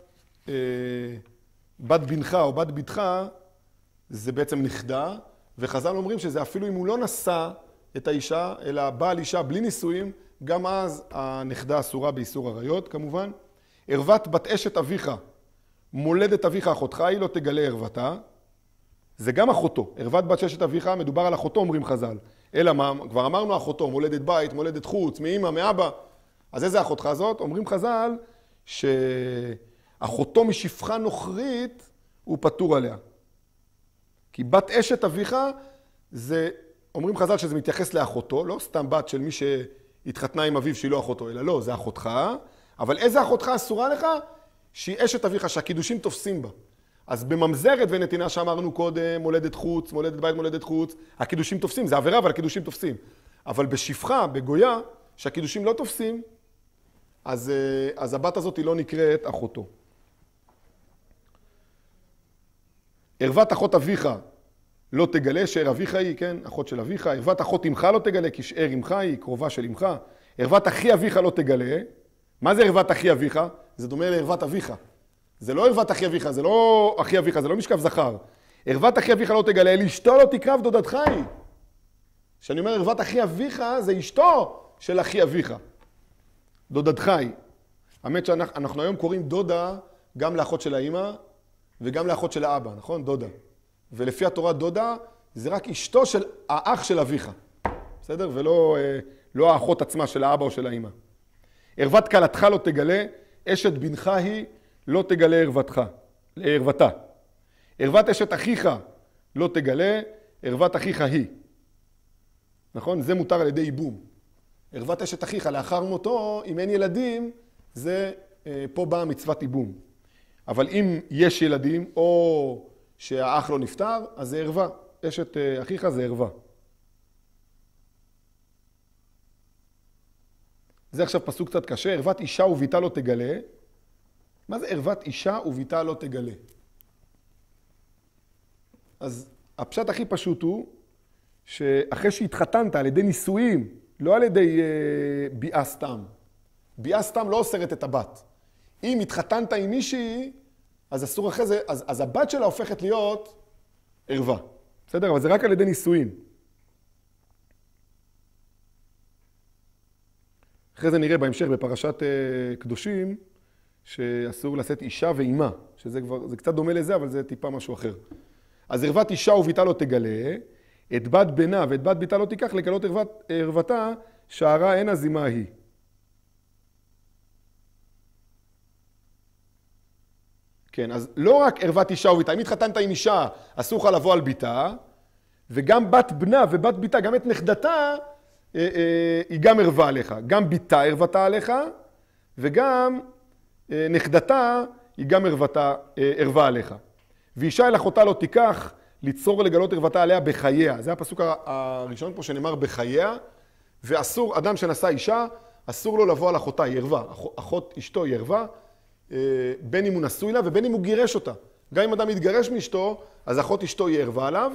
בת בנך או בת בתך זה בעצם נכדה, וחז"ל אומרים שזה אפילו אם הוא לא נשא את האישה, אלא בעל אישה בלי נישואים, גם אז הנכדה אסורה באיסור עריות, כמובן. ערוות בת אשת אביך, מולדת אביך אחותך, היא לא תגלה ערוותה. זה גם אחותו. ערוות בת אשת אביך, מדובר על אחותו, אומרים חז"ל. אלא מה? כבר אמרנו אחותו, מולדת בית, מולדת חוץ, מאמא, מאבא. אז איזה אחותך זאת? אומרים חז"ל שאחותו משפחה נוכרית, הוא פטור עליה. כי בת אשת אביך, זה, אומרים חז"ל שזה מתייחס לאחותו, לא סתם בת של מי שהתחתנה עם אביו שהיא לא אחותו, אלא לא, זה אחותך. אבל איזה אחותך אסורה לך? שהיא אשת אביך, שהקידושים תופסים בה. אז בממזרת ונתינה שאמרנו קודם, מולדת חוץ, מולדת בית, מולדת חוץ, הקידושים תופסים, זה עבירה, אבל הקידושים תופסים. אבל בשפחה, בגויה, שהקידושים לא תופסים, אז הבת הזאת היא לא נקראת אחותו. ערוות אחות אביך לא תגלה, שאר אביך היא, כן, אחות של אביך. ערוות אחות אמך לא תגלה, כי שאר אמך היא קרובה של אמך. ערוות אחי אביך לא תגלה. מה זה ערוות אחי אביך? זה דומה לערוות אביך. זה לא ערוות אחי אביך, זה לא אחי אביך, זה לא משכב זכר. ערוות אחי אביך לא תגלה, אל אשתו לא תקרב דודתך היא. כשאני אומר ערוות אחי אביך, זה אשתו של אחי אביך. דודתך היא. האמת שאנחנו היום קוראים דודה גם לאחות של האמא וגם לאחות של האבא, נכון? דודה. ולפי התורה דודה זה רק אשתו של האח של אביך. בסדר? ולא לא האחות עצמה של האבא או של האמא. ערוות כלתך לא תגלה, אשת בנך היא לא תגלה ערוותה. ערוות אשת אחיך לא תגלה, ערוות אחיך היא. נכון? זה מותר על ידי ייבום. ערוות אשת אחיך לאחר מותו, אם אין ילדים, זה פה באה מצוות ייבום. אבל אם יש ילדים או שהאח לא נפטר, אז זה ערווה. אשת אחיך זה ערווה. זה עכשיו פסוק קצת קשה, ערוות אישה וביתה לא תגלה. מה זה ערוות אישה וביתה לא תגלה? אז הפשט הכי פשוט הוא, שאחרי שהתחתנת על ידי נישואים, לא על ידי ביאה סתם. ביאה סתם לא אוסרת את הבת. אם התחתנת עם מישהי, אז אסור אחרי זה, אז הבת שלה הופכת להיות ערווה. בסדר? אבל זה רק על ידי נישואים. אחרי זה נראה בהמשך בפרשת קדושים, שאסור לשאת אישה ואימה, שזה כבר, זה קצת דומה לזה, אבל זה טיפה משהו אחר. אז ערוות אישה וביתה לא תגלה, את בת בנה ואת בת ביתה לא תיקח, לגלות ערוותה, שערה אין הזימה היא. כן, אז לא רק ערוות אישה וביתה, אם התחתנת עם אישה, אסור לך לבוא על ביתה, וגם בת בנה ובת ביתה, גם את נכדתה, היא גם ערווה עליך. גם ביתה ערוותה עליך, וגם נכדתה היא גם ערווה עליך. ואישה אל אחותה לא תיקח, ליצור ולגלות ערוותה עליה בחייה. זה הפסוק הראשון פה שנאמר בחייה, ואסור, אדם שנשא אישה, אסור לו לבוא על אחותה, היא ערווה. אחות אשתו היא ערווה, בין אם הוא נשוי לה ובין אם הוא גירש אותה. גם אם אדם יתגרש מאשתו, אז אחות אשתו היא ערווה עליו,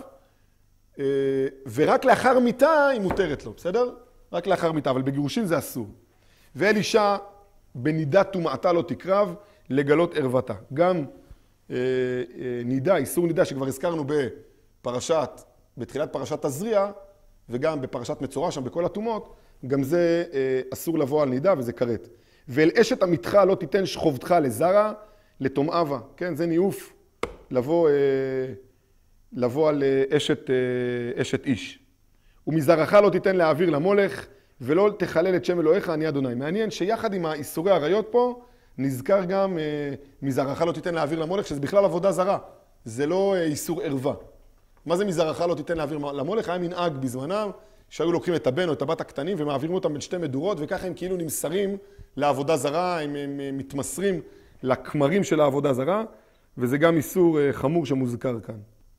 ורק לאחר מיתה היא מותרת לו, בסדר? רק לאחר מיתה, אבל בגירושים זה אסור. ואל אישה בנידה טומאתה לא תקרב, לגלות ערוותה. גם נידה, איסור נידה שכבר הזכרנו בתחילת פרשת תזריע, וגם בפרשת מצורע שם בכל הטומאות, גם זה אסור לבוא על נידה וזה כרת. ואל אשת עמיתך לא תיתן שכבתך לזרע, לתומאבה. כן, זה ניאוף לבוא על אשת איש. ומזרעך לא תיתן להעביר למולך, ולא תחלל את שם אלוהיך, אני אדוני. מעניין שיחד עם האיסורי עריות פה, נזכר גם מזרעך לא תיתן להעביר למולך, שזה בכלל עבודה זרה. זה לא איסור ערווה. מה זה מזרעך לא תיתן להעביר למולך? היה מנהג בזמנם, שהיו לוקחים את הבן או את הבת הקטנים ומעבירים אותם בין שתי מדורות, וככה הם כאילו נמסרים לעבודה זרה, הם מתמסרים לכמרים של העבודה זרה, וזה גם איסור חמור שמוזכר כאן.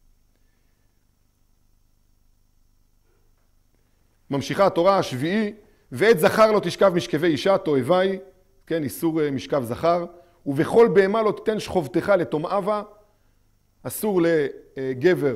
ממשיכה התורה השביעי, ואת זכר לא תשכב משכבי אישה, תועבי, כן, איסור משכב זכר, ובכל בהמה לא תיתן שכבתך לתומאבה, אסור לגבר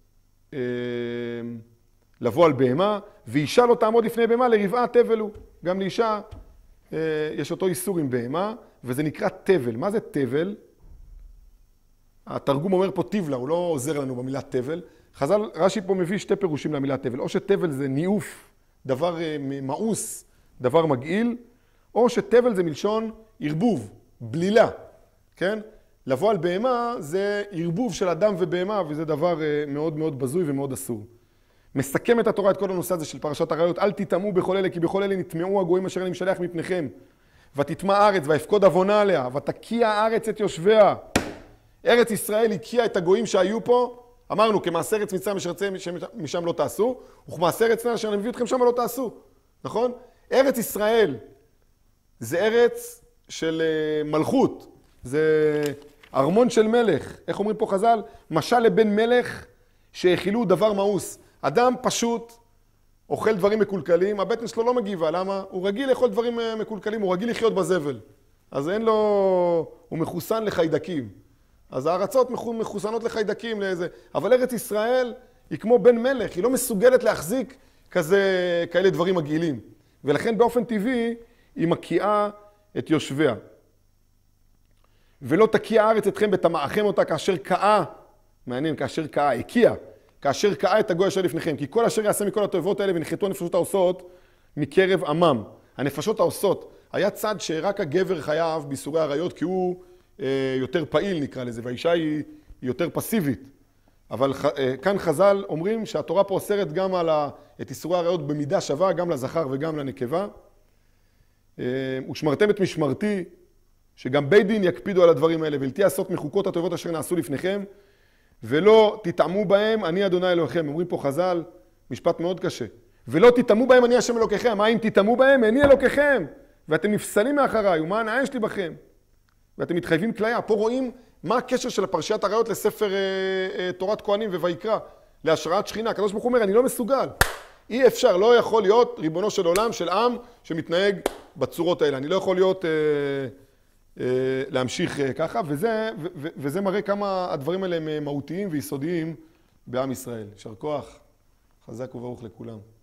לבוא על בהמה, ואישה לא תעמוד לפני בהמה, לרבעה תבל הוא. גם לאישה יש אותו איסור עם בהמה, וזה נקרא תבל. מה זה תבל? התרגום אומר פה תבלה, הוא לא עוזר לנו במילה תבל. חז"ל, רש"י פה מביא שתי פירושים למילה תבל. או שתבל זה ניאוף, דבר מאוס, דבר מגעיל, או שתבל זה מלשון ערבוב, בלילה, כן? לבוא על בהמה זה ערבוב של אדם ובהמה, וזה דבר מאוד מאוד בזוי ומאוד אסור. מסכם את התורה את כל הנושא הזה של פרשת עריות, אל תטמאו בכל אלה, כי בכל אלה נטמעו הגויים אשר אני משלח מפניכם. ותטמא הארץ, ויפקוד עוונה עליה, ותקיע הארץ את יושביה. ארץ ישראל הקיעה את הגויים שהיו פה, אמרנו, כמעשה ארץ מצרים אשר יצא משם לא תעשו, וכמעשה ארץ כנען אשר אני מביא אתכם שם לא תעשו. נכון? ארץ ישראל זה ארץ של מלכות, זה ארמון של מלך. איך אומרים פה חז"ל? משל לבן מלך שהאכילו דבר מאוס. אדם פשוט אוכל דברים מקולקלים, הבטן שלו לא מגיבה. למה? הוא רגיל לאכול דברים מקולקלים, הוא רגיל לחיות בזבל. אז אין לו, הוא מחוסן לחיידקים. אז הארצות מחוסנות לחיידקים לאיזה, אבל ארץ ישראל היא כמו בן מלך, היא לא מסוגלת להחזיק כאלה דברים מגעילים. ולכן באופן טבעי היא מקיאה את יושביה. ולא תקיע הארץ אתכם ותמעכם אותה כאשר קאה, מעניין, כאשר קאה, הקיעה, כאשר קאה את הגוי אשר לפניכם. כי כל אשר יעשה מכל התועבות האלה ונחתו הנפשות העושות מקרב עמם. הנפשות העושות, היה צד שרק הגבר חייב באיסורי עריות, כי הוא יותר פעיל נקרא לזה, והאישה היא יותר פסיבית. אבל כאן חז"ל אומרים שהתורה פה אוסרת גם את איסורי העריות במידה שווה, גם לזכר וגם לנקבה. ושמרתם את משמרתי, שגם בית דין יקפידו על הדברים האלה, ולתי לעשות מחוקות התועבות אשר נעשו לפניכם, ולא תטעמו בהם, אני אדוני אלוהיכם. אומרים פה חז"ל, משפט מאוד קשה. ולא תטעמו בהם, אני השם אלוקיכם. מה אם תטעמו בהם? אני אלוקיכם. ואתם נפסלים מאחריי, ומה הנאה שלי בכם? ואתם מתחייבים כליה. פה רואים מה הקשר של פרשיית עריות לספר תורת כהנים וויקרא, להשראת שכינה. הקדוש ברוך הוא אומר, אני לא מסוגל. אי אפשר, לא יכול להיות ריבונו של עולם, של עם שמתנהג בצורות האלה. אני לא יכול להיות, להמשיך ככה, וזה מראה כמה הדברים האלה הם מהותיים ויסודיים בעם ישראל. יישר כוח, חזק וברוך לכולם.